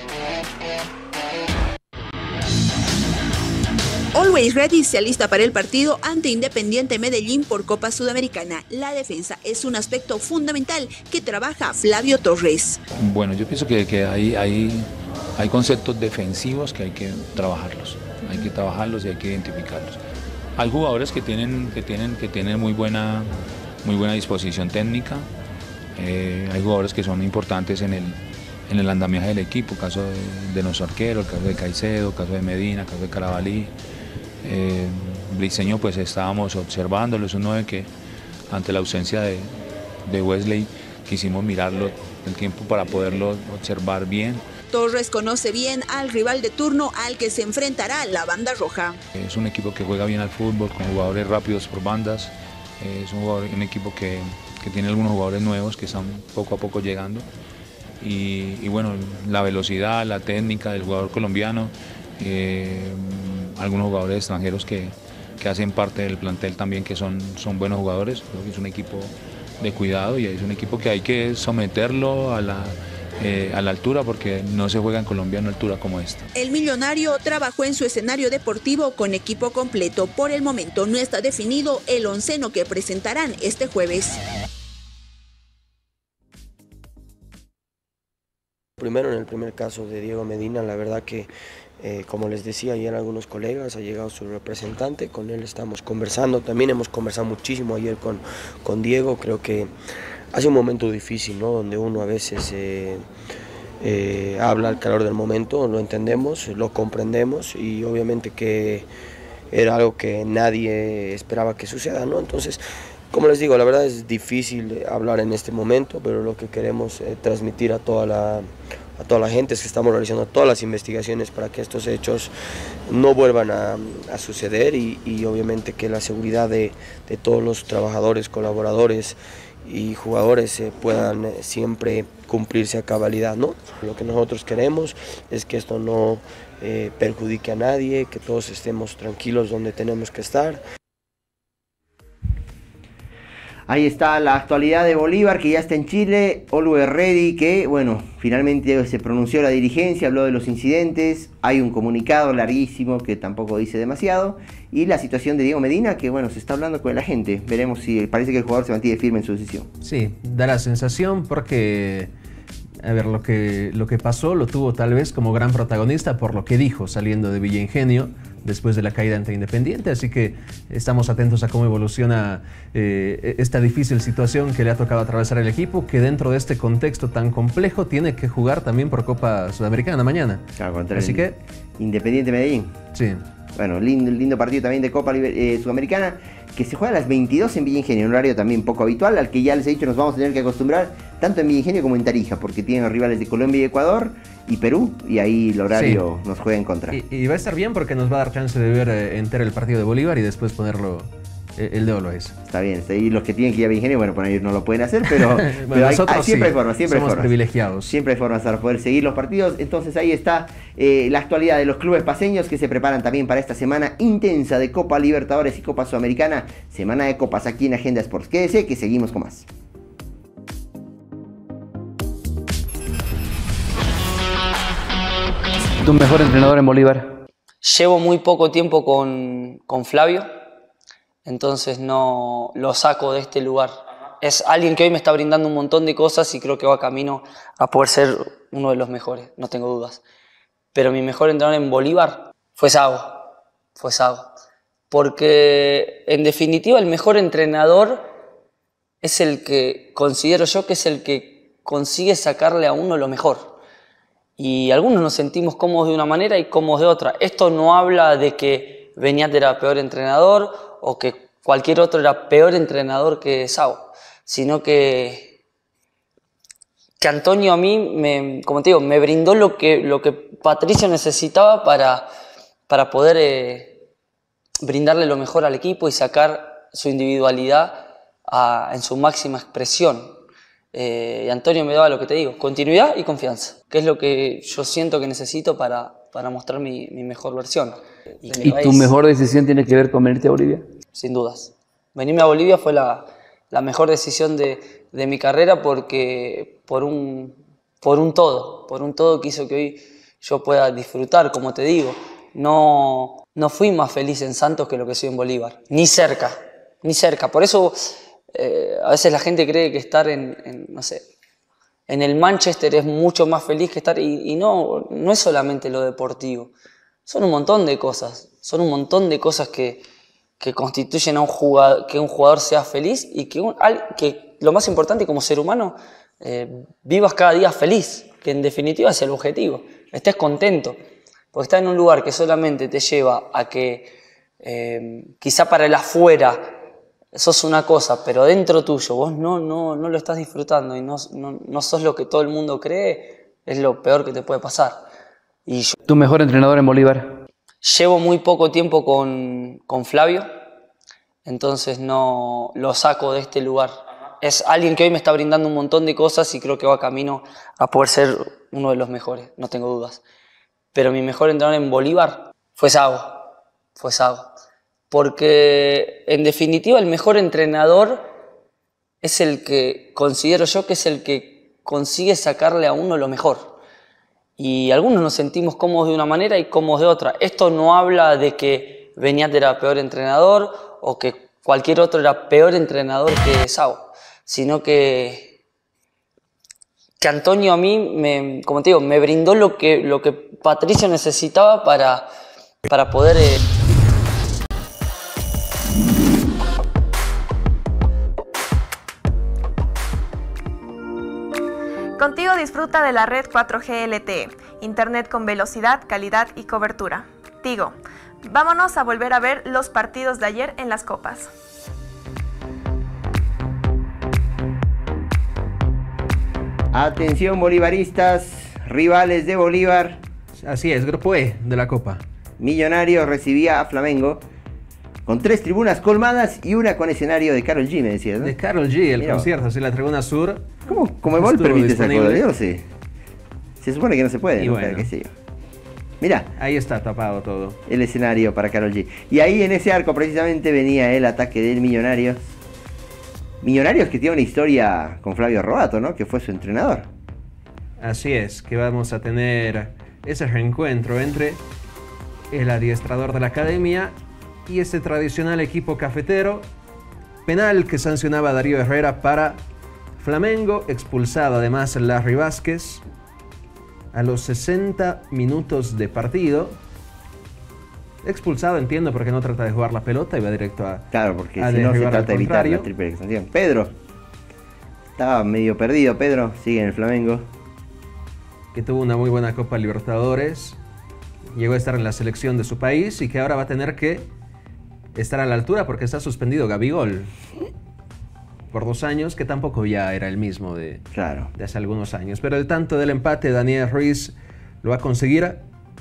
Always Ready se alista para el partido ante Independiente Medellín por Copa Sudamericana. La defensa es un aspecto fundamental que trabaja Flavio Torres. Bueno, yo pienso que hay conceptos defensivos que hay que trabajarlos. Hay que trabajarlos y hay que identificarlos. Hay jugadores que tienen muy buena disposición técnica. Hay jugadores que son importantes en el andamiaje del equipo, caso de nuestro arquero, el caso de Caicedo, el caso de Medina, el caso de Carabalí. Briceño, pues estábamos observándolo, es un 9 que ante la ausencia de Wesley quisimos mirarlo el tiempo para poderlo observar bien. Torres conoce bien al rival de turno al que se enfrentará la banda roja. Es un equipo que juega bien al fútbol, con jugadores rápidos por bandas. Es un equipo que tiene algunos jugadores nuevos que están poco a poco llegando. Y bueno, la velocidad, la técnica del jugador colombiano, algunos jugadores extranjeros que hacen parte del plantel también, que son buenos jugadores. Creo que es un equipo de cuidado, y es un equipo que hay que someterlo a la altura, porque no se juega en Colombia a una altura como esta. El millonario trabajó en su escenario deportivo con equipo completo. Por el momento no está definido el onceno que presentarán este jueves. Primero, en el primer caso de Diego Medina, la verdad que, como les decía ayer a algunos colegas, ha llegado su representante, con él estamos conversando, también hemos conversado muchísimo ayer con Diego. Creo que hace un momento difícil, ¿no? Donde uno a veces habla al calor del momento, lo entendemos, lo comprendemos, y obviamente que era algo que nadie esperaba que suceda, ¿no? Entonces, como les digo, la verdad es difícil hablar en este momento, pero lo que queremos transmitir a toda la gente es que estamos realizando todas las investigaciones para que estos hechos no vuelvan a suceder, y obviamente que la seguridad de todos los trabajadores, colaboradores y jugadores puedan siempre cumplirse a cabalidad, ¿no? Lo que nosotros queremos es que esto no perjudique a nadie, que todos estemos tranquilos donde tenemos que estar. Ahí está la actualidad de Bolívar, que ya está en Chile. Always Ready, que bueno, finalmente se pronunció la dirigencia, habló de los incidentes. Hay un comunicado larguísimo que tampoco dice demasiado. Y la situación de Diego Medina, que bueno, se está hablando con la gente. Veremos si parece que el jugador se mantiene firme en su decisión. Sí, da la sensación porque, a ver, lo que pasó lo tuvo tal vez como gran protagonista por lo que dijo saliendo de Villa Ingenio después de la caída ante Independiente, así que estamos atentos a cómo evoluciona esta difícil situación que le ha tocado atravesar el equipo, que dentro de este contexto tan complejo tiene que jugar también por Copa Sudamericana mañana. Claro, contra así que Independiente Medellín. Sí. Bueno, lindo partido también de Copa Sudamericana, que se juega a las 22 en Villa Ingenio, un horario también poco habitual, al que ya les he dicho nos vamos a tener que acostumbrar, tanto en Villa Ingenio como en Tarija, porque tienen rivales de Colombia y Ecuador y Perú, y ahí el horario nos juega en contra. Y va a estar bien porque nos va a dar chance de ver entero el partido de Bolívar y después ponerlo el de Always. Está bien, y los que tienen que ir a Villa Ingenio, bueno, por ellos no lo pueden hacer, pero, bueno, pero nosotros siempre hay sí, formas, siempre hay somos formas. Privilegiados. Siempre hay formas para poder seguir los partidos. Entonces ahí está la actualidad de los clubes paceños que se preparan también para esta semana intensa de Copa Libertadores y Copa Sudamericana. Semana de copas aquí en Agenda Sports. Quédese que seguimos con más. ¿Tu mejor entrenador en Bolívar? Llevo muy poco tiempo con Flavio, entonces no lo saco de este lugar. Es alguien que hoy me está brindando un montón de cosas y creo que va camino a poder ser uno de los mejores, no tengo dudas. Pero mi mejor entrenador en Bolívar fue Sago. Porque en definitiva el mejor entrenador es el que considero yo que es el que consigue sacarle a uno lo mejor. Y algunos nos sentimos cómodos de una manera y cómodos de otra. Esto no habla de que Beñat era peor entrenador o que cualquier otro era peor entrenador que Sago, sino que Antonio a mí, como te digo, me brindó lo que Patricio necesitaba para poder brindarle lo mejor al equipo y sacar su individualidad en su máxima expresión. Y Antonio me daba lo que te digo, continuidad y confianza, que es lo que yo siento que necesito para mostrar mi mejor versión. ¿Y tu mejor decisión tiene que ver con venirte a Bolivia? Sin dudas. Venirme a Bolivia fue la mejor decisión de mi carrera porque por un todo que hizo que hoy yo pueda disfrutar, como te digo. No fui más feliz en Santos que lo que soy en Bolívar, ni cerca. Por eso a veces la gente cree que estar no sé, en el Manchester es mucho más feliz que estar, y no es solamente lo deportivo, son un montón de cosas, que constituyen a que un jugador sea feliz y que lo más importante como ser humano, vivas cada día feliz, que en definitiva es el objetivo, estés contento, porque estás en un lugar que solamente te lleva a que quizá para el afuera sos una cosa, pero dentro tuyo vos no lo estás disfrutando y no sos lo que todo el mundo cree, es lo peor que te puede pasar. Y ¿Tu mejor entrenador en Bolívar? Llevo muy poco tiempo con Flavio, entonces no lo saco de este lugar. Es alguien que hoy me está brindando un montón de cosas y creo que va camino a poder ser uno de los mejores, no tengo dudas. Pero mi mejor entrenador en Bolívar fue Sago. Porque en definitiva el mejor entrenador es el que considero yo que es el que consigue sacarle a uno lo mejor. Y algunos nos sentimos cómodos de una manera y cómodos de otra. Esto no habla de que Beñat era peor entrenador o que cualquier otro era peor entrenador que Sau, sino que Antonio a mí, como te digo, me brindó lo que Patricio necesitaba para poder... Contigo disfruta de la red 4G LTE, internet con velocidad, calidad y cobertura. Tigo, vámonos a volver a ver los partidos de ayer en las copas. Atención bolivaristas, rivales de Bolívar. Así es, grupo E de la Copa. Millonarios recibía a Flamengo con 3 tribunas colmadas y una con escenario de Karol G, me decías, ¿no? De Karol G, el Mira, concierto, así la tribuna sur. ¿Cómo Conmebol permite esa cosa? Yo no sé. Se supone que no se puede, ¿no? Bueno. Qué sé yo. Mira. Ahí está tapado todo. El escenario para Karol G. Y ahí en ese arco precisamente venía el ataque del Millonarios. Millonarios que tiene una historia con Flavio Roato, ¿no? Que fue su entrenador. Así es, que vamos a tener ese reencuentro entre el adiestrador de la academia y ese tradicional equipo cafetero. Penal que sancionaba Darío Herrera para Flamengo, expulsado además Larry Vázquez a los 60 minutos de partido. Expulsado, entiendo, porque no trata de jugar la pelota y va directo a... Claro, porque si no se trata de evitar la triple sanción. Pedro. Estaba medio perdido, Pedro. Sigue en el Flamengo. Que tuvo una muy buena Copa Libertadores. Llegó a estar en la selección de su país y que ahora va a tener que estar a la altura porque está suspendido Gabigol. Por 2 años, que tampoco ya era el mismo de hace algunos años. Pero el tanto del empate, Daniel Ruiz lo va a conseguir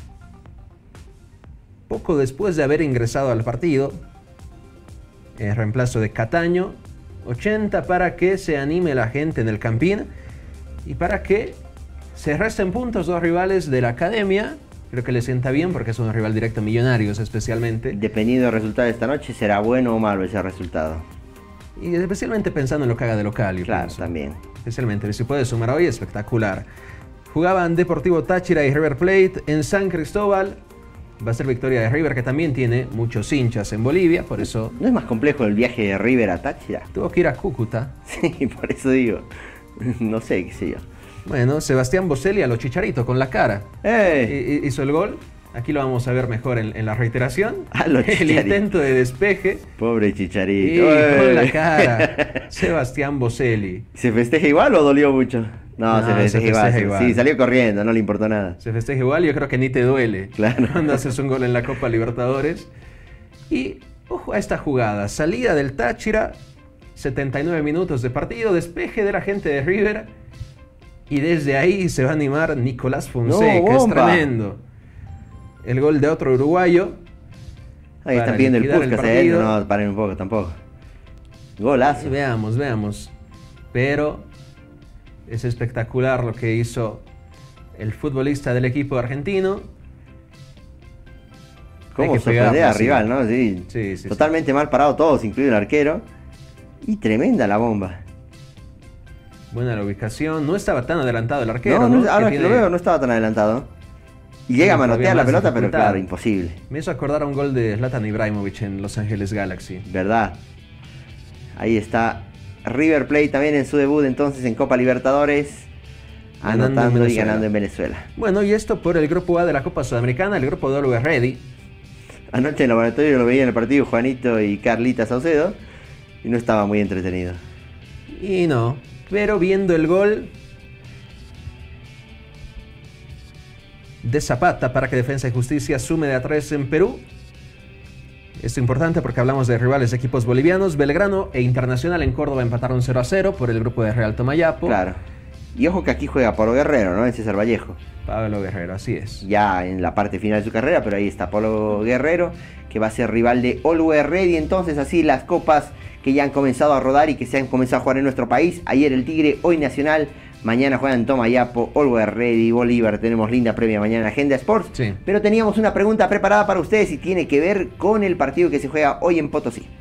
poco después de haber ingresado al partido. En reemplazo de Cataño. 80 para que se anime la gente en el Campín. Y para que se resten puntos 2 rivales de la academia. Creo que le sienta bien porque es un rival directo, Millonarios especialmente. Dependiendo del resultado de esta noche, será bueno o malo ese resultado. Y especialmente pensando en lo que haga de local. Claro, pienso. también. Especialmente, si puede sumar hoy, espectacular. Jugaban Deportivo Táchira y River Plate en San Cristóbal. Va a ser victoria de River, que también tiene muchos hinchas en Bolivia, por eso... ¿No es más complejo el viaje de River a Táchira? Tuvo que ir a Cúcuta. Sí, por eso digo. No sé, qué sé yo. Bueno, Sebastián Boselli a los Chicharito con la cara. Hizo el gol. Aquí lo vamos a ver mejor en la reiteración. El intento de despeje. Pobre Chicharito. Con la cara. Sebastián Boselli. ¿Se festeja igual o dolió mucho? No, se festeja igual. Sí, salió corriendo, no le importó nada. Se festeja igual, yo creo que ni te duele. Claro. Cuando haces un gol en la Copa Libertadores. Y ojo a esta jugada. Salida del Táchira. 79 minutos de partido. Despeje de la gente de River. Y desde ahí se va a animar Nicolás Fonseca. Es tremendo. El gol de otro uruguayo. Ahí están pidiendo el Puskas. No, paren un poco tampoco. Golazo. Veamos. Pero es espectacular lo que hizo el futbolista del equipo argentino. Cómo sorprender al rival, ¿no? Sí. Totalmente mal parado todos, incluido el arquero. Y tremenda la bomba. Buena la ubicación. No estaba tan adelantado el arquero. Ahora que lo veo, no estaba tan adelantado. Y llega a manotear la pelota, pero claro, imposible. Me hizo acordar a un gol de Zlatan Ibrahimovic en Los Ángeles Galaxy. Verdad. Ahí está River Plate también en su debut entonces en Copa Libertadores. Anotando y ganando en Venezuela. Bueno, y esto por el grupo A de la Copa Sudamericana, el grupo de Always Ready. Anoche en el laboratorio lo veía en el partido Juanito y Carlita Saucedo. Y no estaba muy entretenido. Y no, pero viendo el gol de Zapata para que Defensa y Justicia sume de a 3 en Perú. Esto es importante porque hablamos de rivales de equipos bolivianos. Belgrano e Internacional en Córdoba empataron 0-0 por el grupo de Real Tomayapo. Claro. Y ojo que aquí juega Pablo Guerrero, ¿no? En César Vallejo. Pablo Guerrero, así es. Ya en la parte final de su carrera, pero ahí está Pablo Guerrero, que va a ser rival de Always Ready. Entonces así las copas que ya han comenzado a rodar y que se han comenzado a jugar en nuestro país. Ayer el Tigre, hoy Nacional. Mañana juegan Tomayapo, Always Ready, Bolívar. Tenemos linda previa mañana en Agenda Sports. Sí. Pero teníamos una pregunta preparada para ustedes y tiene que ver con el partido que se juega hoy en Potosí.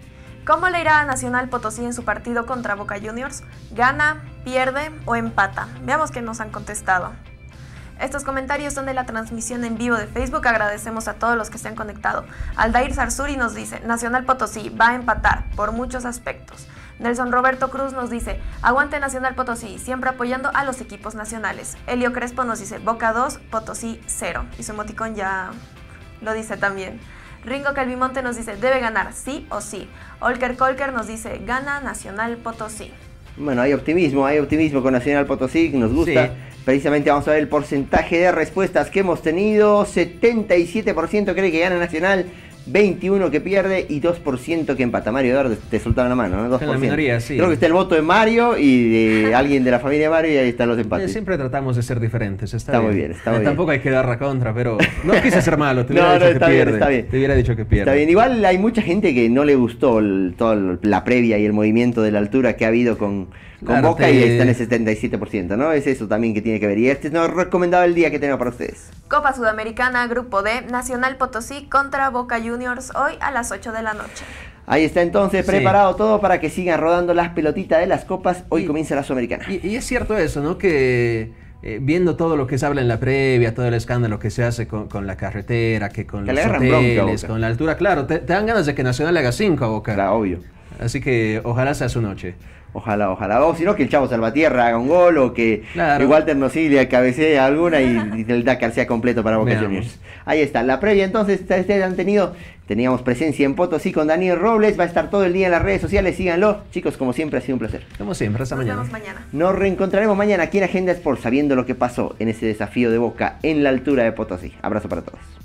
¿Cómo le irá a Nacional Potosí en su partido contra Boca Juniors? ¿Gana, pierde o empata? Veamos qué nos han contestado. Estos comentarios son de la transmisión en vivo de Facebook. Agradecemos a todos los que se han conectado. Aldair Sarsuri nos dice, Nacional Potosí va a empatar por muchos aspectos. Nelson Roberto Cruz nos dice, aguante Nacional Potosí, siempre apoyando a los equipos nacionales. Elio Crespo nos dice, Boca 2, Potosí 0. Y su emoticón ya lo dice también. Ringo Calvimonte nos dice, debe ganar, sí o sí. Olker Kolker nos dice, gana Nacional Potosí. Bueno, hay optimismo con Nacional Potosí, que nos gusta. Sí. Precisamente vamos a ver el porcentaje de respuestas que hemos tenido. 77% cree que gana Nacional, 21% que pierde y 2% que empata. Mario Eduardo, te soltaron la mano, ¿no? 2%. La minoría, sí. Creo que está el voto de Mario y de alguien de la familia de Mario y ahí están los empates. Siempre tratamos de ser diferentes, está muy bien. Tampoco hay que dar la contra, pero no quise ser malo, te hubiera dicho que pierde. Está bien. Te hubiera dicho que pierde. Está bien, igual hay mucha gente que no le gustó toda la previa y el movimiento de la altura que ha habido con Boca y está en el 77%, ¿no? Es eso también que tiene que ver. Y este es no recomendado el día que tengo para ustedes. Copa Sudamericana, Grupo D, Nacional Potosí contra Boca Juniors hoy a las 8 de la noche. Ahí está entonces preparado todo para que sigan rodando las pelotitas de las copas. Hoy comienza la Sudamericana. Y es cierto eso, ¿no? Que viendo todo lo que se habla en la previa, todo el escándalo que se hace con la carretera, que con los hoteles, con la altura, claro, te dan ganas de que Nacional le haga 5 a Boca. Claro, obvio. Así que ojalá sea su noche. Ojalá. O si no, que el Chavo Salvatierra haga un gol o que Walter Nocilia cabecee alguna y el Dakar sea completo para Boca Juniors. Ahí está, la previa entonces, ustedes han teníamos presencia en Potosí con Daniel Robles, va a estar todo el día en las redes sociales, síganlo. Chicos, como siempre, ha sido un placer. Como siempre, hasta mañana. Nos vemos mañana. Nos reencontraremos mañana aquí en Agenda Sport, sabiendo lo que pasó en ese desafío de Boca en la altura de Potosí. Abrazo para todos.